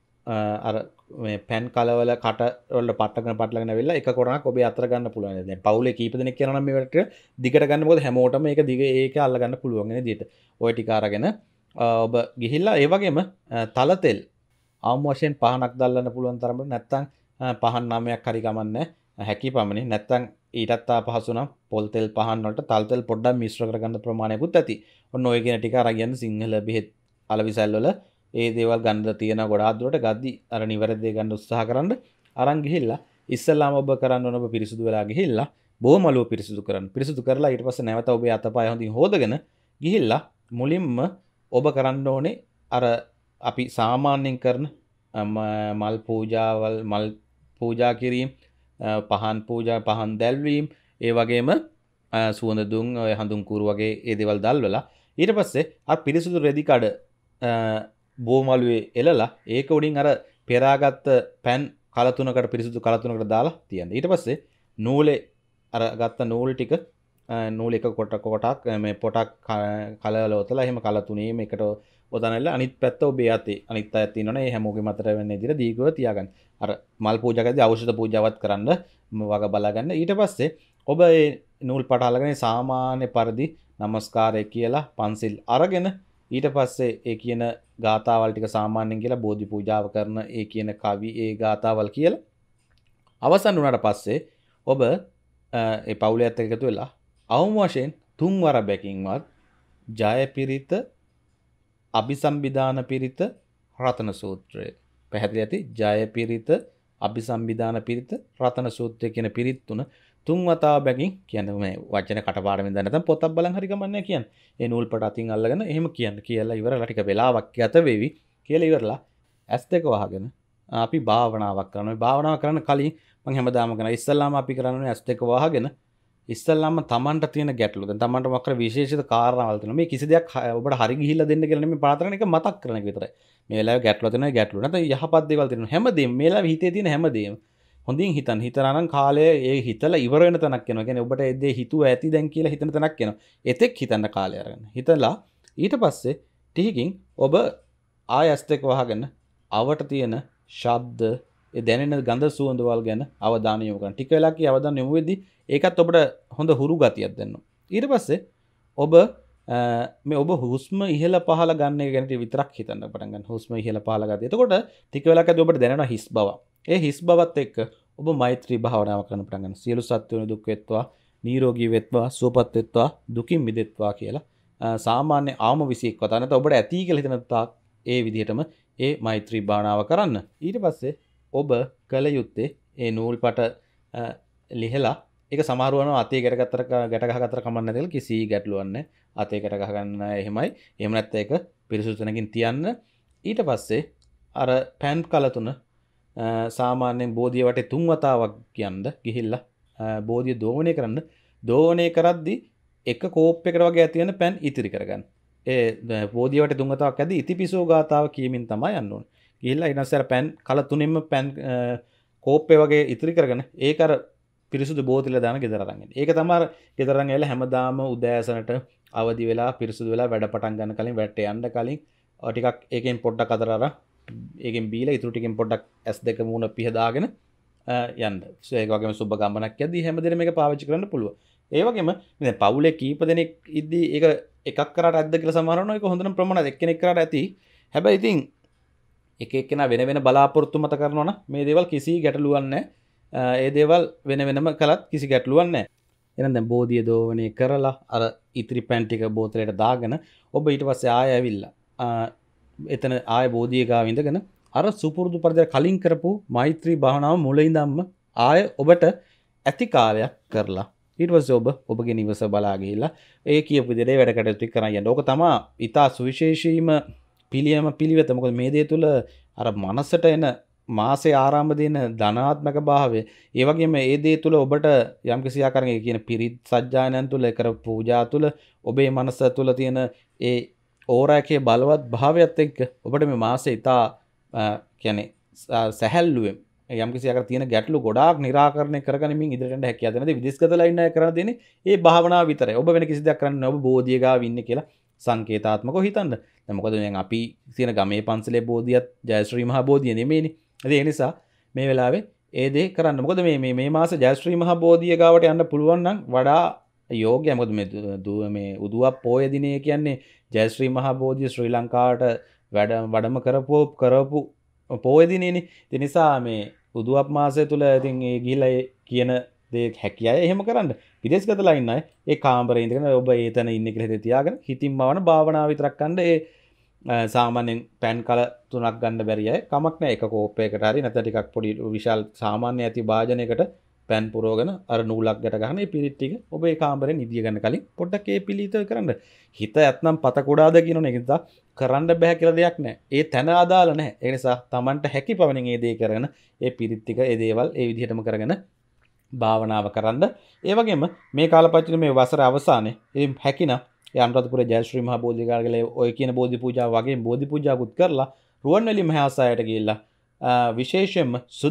අර මේ පැන් කලවල කට වල පටලගෙන ඇවිල්ලා එක කොනක් ඔබේ අතර ගන්න පුළුවන්. දැන් පවුලේ කීප දෙනෙක් යනවා නම් මේකට දිගට ගන්න මොකද හැමෝටම මේක දිග ඒක අල්ල ගන්න පුළුවන් වෙන විදිහට. ওই ටික අරගෙන ඔබ ගිහිල්ලා ඒ වගේම තල තෙල් ආම් වශයෙන් පහනක් දැල්ලන්න පුළුවන් තරමට නැත්තම් පහන් නාමයක් හරි ගමන්නේ හැකි පමණින් නැත්තම් ඊටත් පහසු නම් පොල් තෙල් පහන් වලට තල් තෙල් පොඩ්ඩක් මිශ්‍ර කරගන්න ප්‍රමාණයකුත් ඇති. ඔන්න ඔය කියන ටික අරන් යන්න සිංහල බෙහෙත් අලවිසල් වල ඒ දේවල් ගන්න තියෙන ගොඩාක් දුරට ගද්දි අර නිවැරදි ගන්න උත්සාහ කරන්න අරන් ගිහිල්ලා ඉස්සල්ලාම ඔබ කරන්න ඕන ඔබ පිරිසුදු වෙලා ගිහිල්ලා බොමලුව පිරිසුදු කරන්න. පිරිසුදු කරලා ඊට පස්සේ නැවත ඔබේ අතපය හොඳින් හොදගෙන ගිහිල්ලා මුලින්ම ඔබ කරන්න ඕනේ අර අපි සාමාන්‍යයෙන් කරන මල් පූජාවල් මල් පූජා කිරීම පහන් පූජා පහන් දැල්වීම ඒ වගේම සුවඳ දුම් ඔය හඳුන් කූරු වගේ ඒ දේවල් දැල්වලා ඊට පස්සේ අර පිරිසුදු රෙදි කඩ බෝමලුවේ එලලා ඒක උඩින් අර පෙරාගත්ත පැන් කල තුනකට පිරිසුදු කල තුනකට දාලා තියන්න. ඊට පස්සේ නූලේ අර ගත්ත නූල් ටික නූල් එක කොටක් මේ පොටක් කලවල ඔතලා එහෙම කල තුනේම එකට ඔතනilla අනිත් පැත්ත ඔබේ අතේ අනිත් අයත් තියෙනවනේ ඒ හැමෝගෙම අතර වෙන විදිහට දීර්ඝව තියාගන්න. අර මල් පූජා කරද්දී ඖෂධ පූජාවත් කරන්න වග බලාගන්න. ඊට පස්සේ ඔබ මේ නූල් පට අල්ලගෙන සාමාන්‍ය පරිදි নমස්කාරය කියලා පන්සිල් අරගෙන ඊට පස්සේ ඒ කියන ගාතාවල් ටික සාමාන්‍යයෙන් කියලා බෝධි පූජාව කරන ඒ කියන කවි ඒ ගාතාවල් කියලා අවසන් වුණාට පස්සේ ඔබ ඒ පවුලේත් එක්ක එකතු වෙලා අවම වශයෙන් 3 වර බැකින්වත් ජය පිරිත අபிසම්බිදාන පිරිත රතන සූත්‍රය පැහැදිලි ඇති. ජය පිරිත අபிසම්බිදාන පිරිත රතන සූත්‍රය කියන පිරිත් තුන 3 වතාව බැගින් කියන්නේ මේ වචන කටපාඩමින් දැන් නැත්නම් පොතක් බලන් හරි ගමන්නේ කියන්නේ. ඒ නූල් පට අතින් අල්ලගෙන එහෙම කියලා ඉවරලා ටික වෙලාවක් ගත වෙවි කියලා ඉවරලා S2 වහගෙන අපි භාවනාවක් කරනවා. භාවනාව කරන්න කලින් මම හැමදාම කරන ඉස්සල්ලාම අපි කරන්නේ S2 වහගෙන ඉස්සල්ලාම තමන්ට තියෙන ගැටලු. දැන් තමන්ට මොකක්ද විශේෂිත කාරණාවල් තියෙනවා. මේ කිසි දෙයක් ඔබට හරි ගිහිල්ලා දෙන්න කියලා නෙමෙයි පාතරන එක මතක් කරන එක විතරයි. මේ වෙලාවේ ගැටලු තියෙනවා ගැටලු. නැත්නම් යහපත් දේවල් තියෙනවා. හැමදේම මේ වෙලාවේ හිතේ තියෙන හැමදේම හොඳින් හිතන්න. හිතනනම් කාලය ඒ හිතලා ඉවර වෙන තැනක් එනවා. කියන්නේ ඔබට ඒ දේ හිතුව ඇති දැන් කියලා හිතන තැනක් එනවා. එතෙක් හිතන්න කාලය අරගෙන. හිතලා ඊට පස්සේ ටිකකින් ඔබ ආයස්ත එක වහගෙන අවට තියෙන ශබ්ද ඒ දැනෙන ගඳ සුවඳවල් ගැන අවධානය යොමු කරන්න. ටික වෙලාවක අවධානය යොමු වෙද්දී ඒකත් ඔබට හොඳ හුරු ගතියක් දෙනවා. ඊට පස්සේ ඔබ මේ ඔබ හුස්ම ඉහළ පහළ ගන්න එක ගැන විතරක් හිතන්න පටන් ගන්න. හුස්ම ඉහළ පහළ ගතිය. එතකොට ටික වෙලාවකදී ඔබට දැනෙනවා හිස් බව. ඒ හිස් බවත් එක්ක ඔබ මෛත්‍රී භාවනාව කරන්න පටන් ගන්න. සියලු සත්වයන් දුක් වෙත්වා, නිරෝගී වෙත්වා, සුවපත් වෙත්වා, දුකින් මිදෙත්වා කියලා සාමාන්‍ය ආම 21 වතාව නැත්නම් ඔබට ඇති කියලා හිතන තාක් ඒ විදිහටම ඒ මෛත්‍රී භාවනාව කරන්න. ඊට පස්සේ ඔබ කල යුත්තේ ඒ නූල් පට ලිහලා ඒක සමහරව යනවා අතේ ගැට ගහගත්තර කමන්න නැතිල කිසි ගැටලුවක් නැහැ. අතේ ගැට ගහ ගන්න එහෙමයි. එහෙම නැත්නම් ඒක පිරිසුදු තැනකින් තියන්න. ඊට පස්සේ අර පෑන් කල තුන සාමාන්‍යයෙන් බෝධිය වටේ 3 වතාවක් යන්න ගිහිල්ලා බෝධිය දෝවණය කරන්න. දෝවණය කරද්දී එක කෝප් එකකට වගේ ඇති වෙන පෑන් ඉතිරි කරගන්න. ඒ බෝධිය වටේ 3 වතාවක් ඇද්දී ඉතිපිසෝ ගාතාව කියමින් තමයි යන්න ඕනේ. ගිහිල්ලා ඊනස්සර පෑන් කල තුනෙන්ම පෑන් කෝප්පේ වගේ ඉතිරි කරගෙන ඒක අර පිරිසුදු බෝතලය දාන ගෙදර අරන් එන්නේ. ඒක තමයි ගෙදර අරන් ඇවිල්ලා හැමදාම උදෑසනට අවදි වෙලා පිරිසුදු වෙලා වැඩ පටන් ගන්න කලින් වැඩට යන්න කලින් ටිකක් ඒකෙන් පොඩ්ඩක් අතර අරන් ඒකෙන් බීලා ඉතුරු ටිකෙන් පොඩ්ඩක් S2 මූණ පිහදාගෙන යන්න. ඒක වගේම සුබ ගමනක් යද්දී හැමදේම මේක පාවිච්චි කරන්න පුළුවන්. ඒ වගේම දැන් පවුලේ කීප දෙනෙක් ඉද්දී ඒක එකක් කරාට ඇද්ද කියලා සමහරවනවා. ඒක හොඳටම ප්‍රමාණවත් එක්කෙනෙක් කරාට ඇති. හැබැයි ඉතින් එක එක්කෙනා වෙන වෙන බලාපොරොත්තු මත කරනවා නම් මේ දේවල් කිසි ගැටලුවක් නැහැ. ඒ දේවල් වෙන වෙනම කළත් කිසි ගැටලුවක් නැහැ. එහෙනම් දැන් බෝධිය දෝවණය කරලා අර ඉතිරි පැන් ටික බෝතලයට දාගෙන ඔබ ඊට පස්සේ ආය ඇවිල්ලා එතන ආය බෝධිය ගාව ඉඳගෙන අර සුපුරුදු පරිදි කලින් කරපු මෛත්‍රී භාවනාව මුලින් ඉඳන්ම ආය ඔබට ඇති කාලයක් කරලා ඊට පස්සේ ඔබ ඔබගේ නිවස බලා ගිහිල්ලා ඒ කියපු විදිහට වැඩ කටයුතු කරන් යන්න. ඕක තමයි ඊටා සුවිශේෂීම පිළිවෙත. මොකද මේ දේ තුල අර මනසට එන මාසේ ආරම්භ දෙන ධනාත්මක භාවය ඒ වගේම ඒ දේ තුල ඔබට යම්කිසි ආකාරයක කියන පිරිත් සජ්ජායනයන් තුල කරපු පූජා තුල ඔබේ මනස තුල තියෙන ඒ ඕරාකේ බලවත් භාවයත් එක්ක ඔබට මේ මාසේ ඊටා කියන්නේ සැහැල්ලුවෙන් යම්කිසි ආකාරයක තියෙන ගැටලු ගොඩාක් निराකරණය කරගනිමින් ඉදිරියට යන්න හැකියාව දෙනවා. විදේශගතලා ඉන්න අය කරන්න දෙන්නේ ඒ භාවනාව විතරයි. ඔබ වෙන කිසි දෙයක් කරන්නේ නැහැ. ඔබ බෝධිය ගාව ඉන්නේ කියලා සංකේතාත්මකව හිතන්න. දැන් මොකද දැන් අපි තියෙන ගමේ පන්සලේ බෝධියත් ජයශ්‍රී මහා බෝධිය නෙමෙයිනේ. ඒ නිසා මේ වෙලාවේ ඒ දේ කරන්න. මොකද මේ මාසේ ජයශ්‍රී මහා බෝධිය ගාවට යන්න පුළුවන් නම් වඩා යෝග්‍යයි. මොකද මේ උදුවක් පොය දිනේ කියන්නේ ජයශ්‍රී මහා බෝධිය ශ්‍රී ලංකාවට වැඩම කරපු පොය දිනේනේ. ඒ නිසා මේ උදුවක් මාසය තුල ඉතින් ඒ ගිහිලා කියන දේ හැකියයි එහෙම කරන්න. විදේශගතලා ඉන්න අය ඒ කාමරේ ඉඳගෙන ඔබ ඒතන ඉන්නේ කියලා හිතේ තියාගෙන හිතින්ම වන භාවනාව විතරක් කරන්න. ඒ සාමාන්‍යයෙන් පෑන් කල 3ක් ගන්න බැරි අය කමක් නැහැ. එක කෝප්පයකට හරි නැත්නම් ටිකක් පොඩි විශාල සාමාන්‍ය ඇති භාජනයකට පෑන් පුරවගෙන අර නූලක් ගැට ගන්න මේ පිරිත් ටික ඔබ ඒ කාමරේ නිදිය ගන්න කලින් පොඩ්ඩක් ඒ පිළිත කරන්න. හිත ඇත්නම් පත කුඩාද කියනෝනේ. ඒක නිසා කරන්න බෑ කියලා දෙයක් නැහැ. ඒ තැන අදාළ නැහැ. ඒ නිසා Tamanට හැකි පවණින් ඒ දේ කරගෙන ඒ පිරිත් ටික ඒ දේවල් ඒ විදිහටම කරගෙන භාවනාව කරන්න. ඒ වගේම මේ කාලපච්චින මේ වසර අවසානයේ ඒ හැකිනම් ඒ අනුරාධපුර ජයශ්‍රී මහා බෝධිගාරගල ඔය කියන බෝධි පූජාව වගේ බෝධි පූජාවකුත් කරලා රුවන්වැලි මහාසෑයට ගිහිල්ලා විශේෂයෙන්ම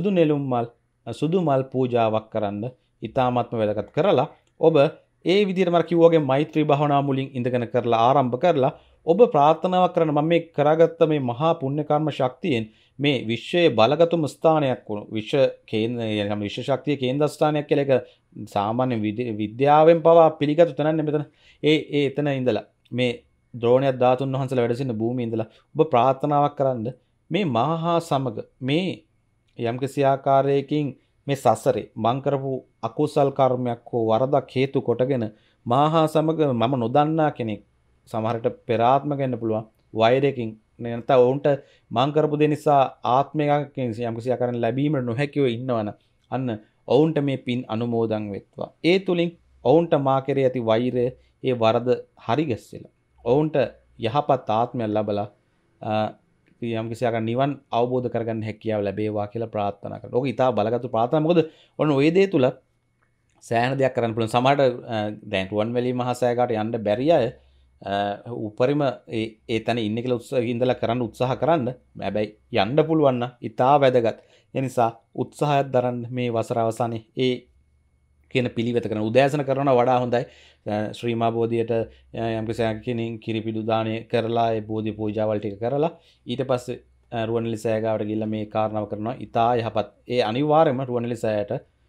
සුදු මල් පූජාවක් කරන්න ඉතාමත්ම වැදගත් කරලා ඔබ ඒ විදිහට මම කිව්වාගේ මෛත්‍රී භාවනාව මුලින් ඉඳගෙන කරලා ආරම්භ කරලා ඔබ ප්‍රාර්ථනාවක් කරන මම මේ කරගත්ත මේ මහා පුණ්‍ය කර්ම ශක්තියෙන් මේ විශ්වයේ බලගතුම ස්ථානයක් වුණු විශ්ව ශක්තිය කේන්ද්‍රස්ථානයක් කියලා එක සාමාන්‍ය විද්‍යාවෙන් පවා පිළිගත්තු තැනන්නේ මෙතන. එතන ඉඳලා මේ ද්‍රෝණයක් ධාතුන් වහන්සේලා වැඩ සිටින භූමියේ ඉඳලා ඔබ ප්‍රාර්ථනාවක් කරන්න මේ මහා සමග මේ යම්කිසි ආකාරයකින් මේ සසරේ මං කරපු අකුසල් කර්මයක් හෝ වරදක් හේතු කොටගෙන මහා සමග මම නොදන්නා කෙනෙක් සමහරට පෙර ආත්මක වෙන්න පුළුවන් වෛරයකින් නැත්නම් ඔවුන්ට මං කරපු දේ නිසා ආත්මයක් යම්කිසි ආකාරයෙන් ලැබීමට නොහැකිව ඉන්නවන අන්න ඔවුන්ට මේ පින් අනුමෝදන් වෙත්වා. ඒ තුලින් ඔවුන්ට මා කෙරේ ඇති වෛරය ඒ වරද හරි ගැස්සෙලා ඔවුන්ට යහපත් ආත්මයක් ලැබලා යම්කිසි ආකාර නිවන් අවබෝධ කරගන්න හැකියාව ලැබේවා කියලා ප්‍රාර්ථනා කරනවා. ඕක ඉතාල බලගත්තු ප්‍රාර්ථනා. මොකද ඔන්න ওই දේ තුල සෑහෙන දෙයක් කරන්න පුළුවන්. සමහරට දැන් රුවන්වැලි මහසෑයට යන්න බැරි අය උපරිම ඒ තැන ඉන්න කියලා ඉඳලා කරන්න උත්සාහ කරන්න. හැබැයි යන්න පුළුවන් නම් ඉතා වැදගත්. ඒ නිසා උත්සාහයක් දරන්න මේ වසර අවසානයේ ඒ කියන පිළිවෙත කරන උදෑසන කරනවා වඩා හොඳයි. ශ්‍රී මහා බෝධියට යම්කිසි කෙනෙක් කිරිපිඩු දාණය කරලා ඒ බෝධි පූජාවල් ටික කරලා ඊට පස්සේ රුවන්වැලි සෑයකට ගිහිල්ලා මේ කාරණාව කරනවා. ඉතා යහපත්. ඒ අනිවාර්යයෙන්ම රුවන්වැලි සෑයට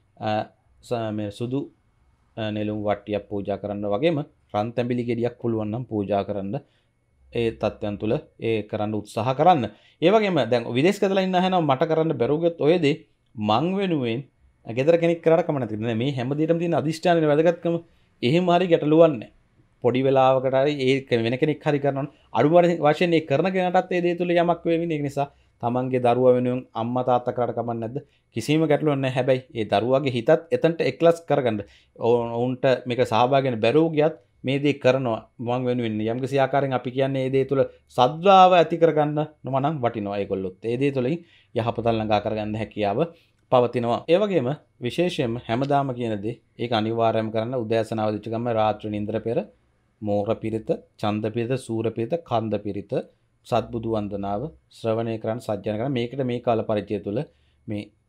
මේ සුදු නෙළුම් වට්ටියක් පූජා කරන්න වගේම රන් තැඹිලි ගෙඩියක් පුළුවන් නම් පූජා කරන්න ඒ තත්ත්වයන් තුල ඒ කරන්න උත්සාහ කරන්න. ඒ වගේම දැන් විදේශගතලා ඉන්න අයනවා මට කරන්න බැරුව ගියොත් ඔය දේ මං වෙනුවෙන් ගෙදර කෙනෙක් කරාට කම නැති. මේ හැම දෙයකම තියෙන අදිෂ්ඨානයේ වැදගත්කම එහෙම හරි ගැටලුවක් නැහැ. පොඩි වෙලාවකට හරි ඒ වෙන කෙනෙක් හරි කරනවා අඩු වශයෙන් ඒ කරන කෙනාටත් ඒ දේ තුල යමක් වෙන්නේ. ඒ නිසා තමන්ගේ දරුවා වෙනුවෙන් අම්මා තාත්තා කරාට කමක් නැද්ද? කිසිම ගැටලුවක් නැහැ. හැබැයි ඒ දරුවාගේ හිතත් එතනට එක්ලස් කරගන්න. ඔවුන්ට මේක සහභාගී වෙන්න බැරුව ගියත් මේ දේ කරනවා මං වෙනුවෙන් යම්කිසි ආකාරයෙන් අපි කියන්නේ මේ දේ තුල සද්භාව ඇති කරගන්න නොමනම් වටිනවා ඒගොල්ලොත්. ඒ දේ තුලින් යහපත ළඟා කරගන්න හැකියාව පවතිනවා. ඒ වගේම විශේෂයෙන්ම හැමදාම කියන දේ ඒක අනිවාර්යයෙන්ම කරන්න උදෑසන අවදිච්ච ගමන් රාත්‍රී නින්දර පෙර මෝර පිරිත, ඡන්ද පිරිත, සූර පිරිත, කන්ද පිරිත, සත්බුදු වන්දනාව ශ්‍රවණය කරන් සජ්ජන කරන මේකට මේ කාල පරිච්ඡේදය තුළ මේ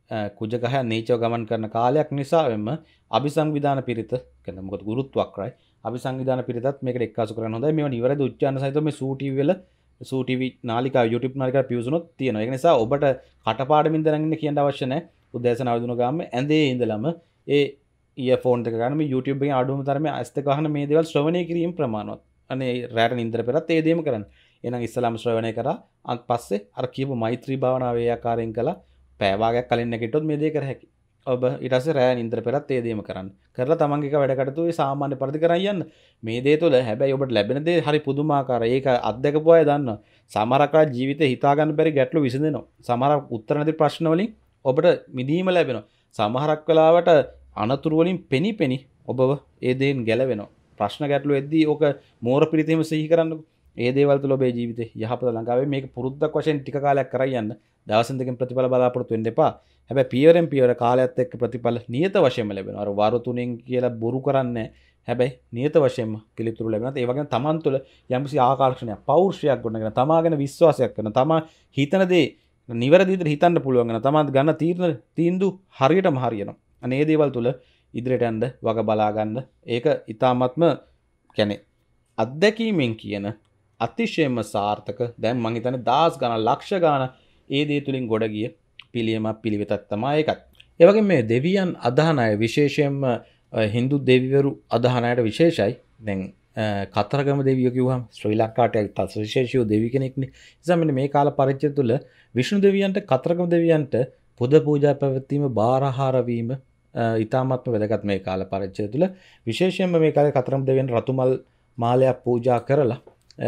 කුජගහ නීචව ගමන් කරන කාලයක් නිසාවෙන්ම අභිසංවිධාන පිරිත කියන්නේ මොකද ගුරුත්වක්‍රයි අභිසංවිධාන පිරිතත් මේකට එක්කාසු කරන්න හොඳයි. මේවා නිවැරදි උච්චාරණ සහිතව මේ සූ ටීවී වල සූ ටීවී නාලිකාව YouTube නාලිකාව පියුසුනොත් තියෙනවා. ඒක නිසා ඔබට කටපාඩමින් දැනගෙන කියන්න අවශ්‍ය නැහැ. උදෑසන අවදින ගාම ඇඳේ ඉඳලම ඒ ඉයර්ෆෝන් එක ගන්න මේ YouTube එකෙන් අඩුවම තරමේ ඇස් දෙක වහන මේ දේවල් ශ්‍රවණය කිරීම ප්‍රමාණවත්. අනේ රැට නින්දර පෙරත් ඒ දේම කරන්න. එහෙනම් ඉස්සලාම ශ්‍රවණය කරා අත් පස්සේ අර කියපු මෛත්‍රී භාවනාව ඒ ආකාරයෙන් කළා පැය භාගයක් කලින් නැගිට්ටොත් මේ දේ කර හැකියි. ඔබ ඊට පස්සේ රැය නින්දර පෙරත් ඒ දේම කරන්න. කරලා තමන්ගේ වැඩ කටයුතු ඒ සාමාන්‍ය පරිදි කරන් යන්න. මේ දේ තුළ හැබැයි ඔබට ලැබෙන දේ හරි පුදුමාකාරයි. ඒක අත්දැකපු අය දන්නවා. සමහරක් අය ජීවිතේ හිතා ගන්න බැරි ගැටලු විසඳෙනවා. සමහරක් උත්තර නැති ප්‍රශ්න වලින් ඔබට මිදීම ලැබෙනවා. සමහරක් වෙලාවට අනතුරු වලින් පෙනි ඔබව ඒ දේෙන් ගැලවෙනවා. ප්‍රශ්න ගැටලු එද්දී ඕක මෝර පිළිතෙම සිහි කරන්නකො. ඒ දේවල් තුළ ඔබේ ජීවිතේ යහපත ළඟා වෙයි. මේක පුරුද්දක් වශයෙන් ටික කාලයක් කරන් යන්න. දවසින් දෙකකින් ප්‍රතිඵල බලාපොරොත්තු වෙන්න එපා. හැබැයි පියවරෙන් පියවර කාලයත් එක්ක ප්‍රතිඵල නියත වශයෙන්ම ලැබෙනවා. අර වරු තුනෙන් කියලා බොරු කරන්නේ. හැබැයි නියත වශයෙන්ම පිළිතුරු ලැබෙනවා. ඒ වගේම තමන් තුළ යම්කිසි ආකර්ෂණයක්, පෞරුෂයක් ගොඩනගෙන තමාගෙන විශ්වාසයක් කරන, තමා හිතන දේ නිවැරදි විදිහට හිතන්න පුළුවන් වෙන, තමන් ගන්න තීන්දුව හරියටම හරියනවා. අනේ මේ දේවල් තුළ ඉදිරියට යන්න වග බලා ගන්න. ඒක ඊ타ත්ම කියන්නේ අත්දැකීමෙන් කියන අතිශයම සාර්ථක. දැන් මං හිතන්නේ දහස් ගණන් ලක්ෂ ගණන් ඒ දේ තුලින් ගොඩ ගිය පිළියමක් පිළිවෙතක් තමයි ඒකත්. ඒ වගේම මේ දෙවියන් අදහන අය විශේෂයෙන්ම හින්දු දෙවිවරු අදහන අයට විශේෂයි. දැන් කතරගම දෙවියෝ කිව්වම ශ්‍රී ලංකාවට විශේෂීව දෙවි කෙනෙක්නේ. නිසා මෙන්න මේ කාල පරිච්ඡේදය තුළ විෂ්ණු දෙවියන්ට කතරගම දෙවියන්ට පුද පූජා පැවැත්වීම බාරහාර වීම ඊ타ත්ම වැදගත් මේ කාල පරිච්ඡේදය තුළ. විශේෂයෙන්ම මේ කාලේ කතරගම දෙවියන් රතුමල් මාලයක් පූජා කරලා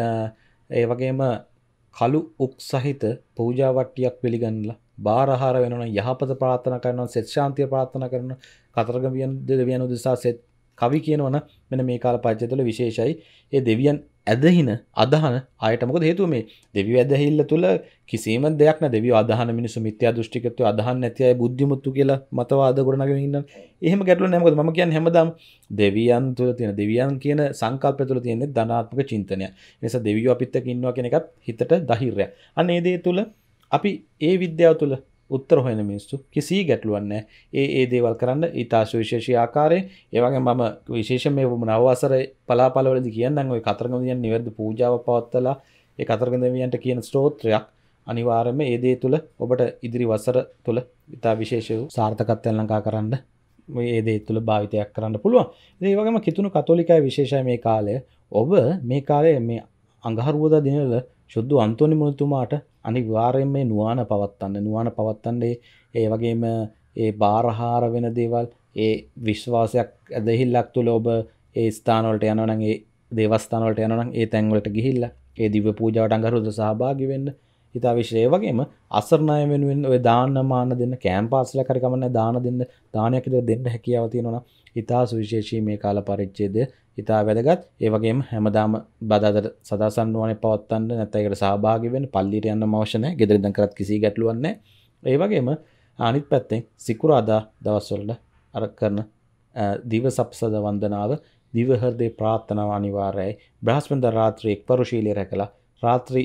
ඒ වගේම කළු උක් සහිත පූජා වට්ටියක් පිළිගන්නලා බාරහාර වෙනවා, යහපත ප්‍රාර්ථනා කරනවා, සෙත් ශාන්තිය ප්‍රාර්ථනා කරනවා, කතරගම දෙවියන් උදෙසා සෙත් කවි කියනවනම් මෙන්න මේ කාල පරිච්ඡේදය තුළ විශේෂයි. ඒ දෙවියන් ඇදහින අදහන අයට මොකද හේතුව මේ දෙවියෝ ඇදහිල්ල තුළ කිසිම දෙයක් නැ. දෙවියෝ අදහන මිනිස්සු මිත්‍යා දෘෂ්ටිකත්වය අදහන් නැති අය බුද්ධිමුත්තු කියලා මතවාද ගොඩනගෙන ඉන්නවා. එහෙම ගැටලු නැහැ. මොකද මම කියන්නේ හැමදාම දෙවියන් තුළ තියෙන දෙවියන් කියන සංකල්පය තුළ තියෙන ධනාත්මක චින්තනය. ඒ නිසා දෙවියෝ අපිත් එක්ක ඉන්නවා කියන එකත් හිතට ධෛර්යයක්. අන්න ඒ දේ තුළ අපි ඒ විද්‍යාව තුළ උත්තර හොයන මිනිස්සු කිසි ගැටලුවක් නැහැ. ඒ දේවල් කරන්න ඊට විශේෂී ආකාරයෙන්. ඒ වගේම මම විශේෂයෙන් මේ නව වසරේ පලාපලවලදී කියන්නම් ওই කතරගම දෙවියන් නිවැරදි පූජාව පවත්වලා ඒ කතරගම දෙවියන්ට කියන ස්තෝත්‍රයක් අනිවාර්යයෙන්ම ඒ දේ තුළ ඔබට ඉදිරි වසර තුළ ඊට විශේෂ වූ සාර්ථකත්වයක් ලංකා කරන්න මේ දේ තුළ භාවිතයක් කරන්න පුළුවන්. ඒ වගේම කිතුණු කතෝලිකය විශේෂයි මේ කාලය. ඔබ මේ කාලේ මේ අඟහරුවාදා දිනවල ශුද්ධ අන්තෝනි මුනිතුමාට අනිවාර්යයෙන් මේ නුවණ පවත්තන්න ඒ වගේම ඒ බාරහාර වෙන දේවල් ඒ විශ්වාසයක් ඇදහිල්ලක් තුළ ඔබ ඒ ස්ථාන වලට යනවා නම් ඒ දේවස්ථාන වලට යනවා නම් ඒ තැන් වලට ගිහිල්ලා ඒ දිව්‍ය පූජාවට අඟහරුවාදා සහභාගී වෙන්න. ඊට අවශ්‍ය ඒ වගේම අසරණ අය වෙනුවෙන් ඔය දාන මාන දෙන්න කැම්පස්ලක් හරි කමන්නේ දාන දානයක් විතර දෙන්න හැකියාව තියෙනවා නම් ඉතා සුවිශේෂී මේ කාල පරිච්ඡේදය ඉතා වැදගත්. ඒ වගේම හැමදාම බදාදට සදාසන් නුවණේ පවත්තන්න නැත්නම් ඒකට සහභාගී වෙන්න පල්ලියට යන්නම අවශ්‍ය නැහැ. ගෙදර ඉඳන් කරත් කිසි ගැටලුවක් නැහැ. ඒ වගේම අනිත් පැත්තෙන් සිකුරාදා දවස්වල අර කරන දිව සප්සද වන්දනාව දිව හෘදේ ප්‍රාර්ථනාව අනිවාර්යයි. බ්‍රහස්පතින්දා රාත්‍රී එක්පරුශීලිය රැකලා රාත්‍රී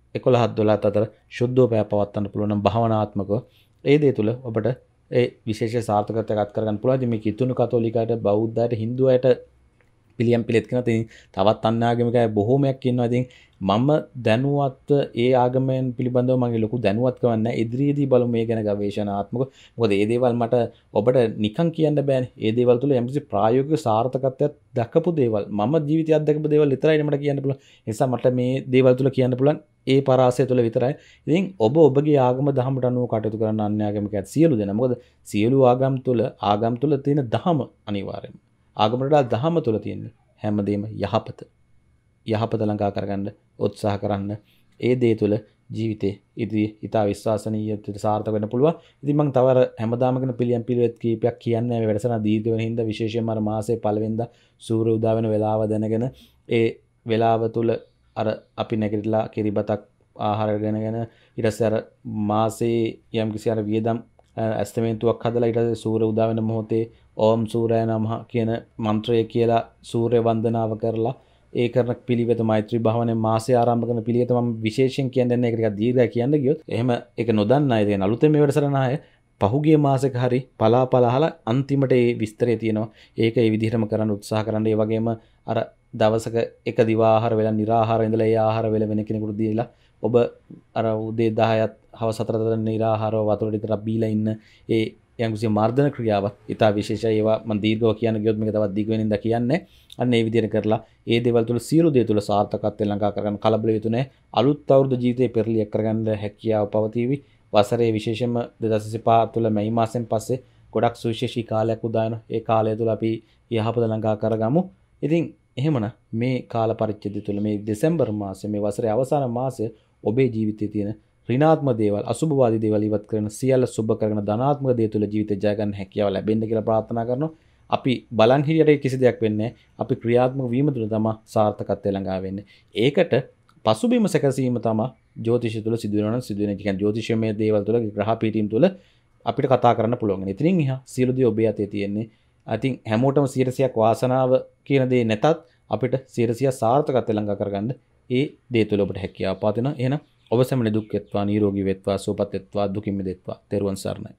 11-12 අතර ශුද්ධව පැය පවත්වන්න පුළුවන් නම් භාවනාත්මකව ඒ දේ තුල ඔබට ඒ විශේෂ සාර්ථකත්වයක් අත් කරගන්න පුළුවන්. ඉතින් මේ කිතුණු කතෝලිකයට, බෞද්ධයට, හින්දුවයට පිළියම් පිළිත් කරන තවත් අන්‍යාගමික අය බොහෝමයක් ඉන්නවා. ඉතින් මම දැනුවත් ඒ ආගමෙන් පිළිබඳව මගේ ලොකු දැනුවත්කමක් නැහැ. ඉදිරියේදී බලමු මේ ගැන ගවේෂණාත්මකව. මොකද මේ දේවල් මට ඔබට නිකන් කියන්න බෑනේ. මේ දේවල් තුළ යම්කිසි ප්‍රායෝගික සාර්ථකත්වයක් දක්වපු දේවල්, මම ජීවිතය අත්දකපු දේවල් විතරයි මට කියන්න පුළුවන්. ඒ නිසා මට මේ දේවල් තුළ කියන්න පුළුවන් ඒ පරාසය තුළ විතරයි. ඉතින් ඔබ ඔබගේ ආගම දහමට අනුව කටයුතු කරන අන්‍යාගමිකයන් සියලු දෙනා. මොකද සියලු ආගම් තුළ තියෙන දහම අනිවාර්යයෙන්ම ආගමට වඩා දහම තුළ තියෙන හැමදේම යහපත ළඟා කරගන්න උත්සාහ කරන්න. ඒ දේ තුළ ජීවිතේ ඉදිරි ඉතා විශ්වාසනීය සාර්ථක වෙන්න පුළුවන්. ඉතින් මම තව හැමදාම කරන පිළියම් පිළිවෙත් කීපයක් කියන්නේ මේ වැඩසටහන දීර්ඝ වෙන හින්දා විශේෂයෙන්ම අර මාසේ පළවෙනිදා සූර්ය උදා වෙන වෙලාව දැනගෙන ඒ වෙලාව තුළ අර අපි නැගිටලා කිරිබතක් ආහාර ගෙනගෙන ඊට පස්සේ අර මාසේ යම් කිසි අර වියදම් ඇස්තමේන්තුවක් හදලා ඊට පස්සේ සූර්ය උදා වෙන මොහොතේ ඕම් සූර්යාය නමः කියන මන්ත්‍රය කියලා සූර්ය වන්දනාව කරලා ඒ කරන පිළිවෙත මෛත්‍රී භාවනාවේ මාසය ආරම්භ කරන පිළිවෙත මම විශේෂයෙන් කියන්නේ නැහැ. ඒක ටිකක් දීර්ඝයි කියන්න ගියොත්. එහෙම ඒක නොදන්න අය තියෙන අලුතෙන් මේ වැඩසටහන ආයේ පහුගිය මාසෙක හරි පලාපල අහලා අන්තිමට ඒ විස්තරය තියෙනවා. ඒක ඒ විදිහටම කරන්න උත්සාහ කරන්න. ඒ වගේම අර දවසක එක දිවා ආහාර වෙලා निराහාර ඉඳලා ඒ ආහාර වෙල වෙන කෙනෙකුට දීලා ඔබ අර උදේ 10ත් හවස 4ට निराහාරව වතුර ටිකක් බීලා ඉන්න ඒ යම්කිසි මර්ධන ක්‍රියාවක් ඉතා විශේෂයි. ඒවා මම දීර්ඝව කියන්න ගියොත් මේක තවත් දිග වෙනින්ද කියන්නේ. අන්න ඒ විදිහට කරලා ඒ දේවල් තුල සියලු දේ තුල සාර්ථකත්වය ළඟා කරගන්න කලබල යුතු නැහැ. අලුත් අවුරුදු ජීවිතේ පෙරලියක් කරගන්න හැකියාව පවතිවි. වසරේ විශේෂයෙන්ම 2025 තුල මැයි මාසෙන් පස්සේ ගොඩක් සුවිශේෂී කාලයක් උදා වෙනවා. ඒ කාලය තුල අපි යහපත ළඟා කරගමු. ඉතින් එහෙමනම් මේ කාල පරිච්ඡේදය තුල මේ දෙසැම්බර් මාසයේ මේ වසරේ අවසාන මාසය ඔබේ ජීවිතයේ තියෙන ඍණාත්මක දේවල් අසුභවාදී දේවල් ඉවත් කරන සියල්ල සුභ කරගෙන ධනාත්මක දේ තුල ජීවිතය ජය ගන්න හැකියාව ලැබෙන්න කියලා ප්‍රාර්ථනා කරනවා. අපි බලන් හිටියට කිසි දෙයක් වෙන්නේ නැහැ. අපි ක්‍රියාත්මක වීම තුළ තමයි සාර්ථකත්වය ළඟා වෙන්නේ. ඒකට පසුබිම සැකසීම තමයි ජ්‍යොතිෂය තුළ සිදුවෙනවා නම් සිදුවෙන. ඒ කියන්නේ ජ්‍යොතිෂමය දේවල් තුළ ග්‍රහ පීඨීම් තුළ අපිට කතා කරන්න පුළුවන්. ඉතින් එහා සියලු දේ ඔබේ අතේ තියෙන්නේ. I think හැමෝටම 100%ක් වාසනාව කියන දේ නැතත් අපිට 100% සාර්ථකත්වය ළඟා කරගන්න ඒ දේ තුළ ඔබට හැකියාව පවතිනවා. එහෙනම් ඔබ සැමනේ දුක් වෙත්වා නිරෝගී වෙත්වා සුවපත් වෙත්වා දුකින් මිදෙත්වා. තෙරුවන් සරණයි.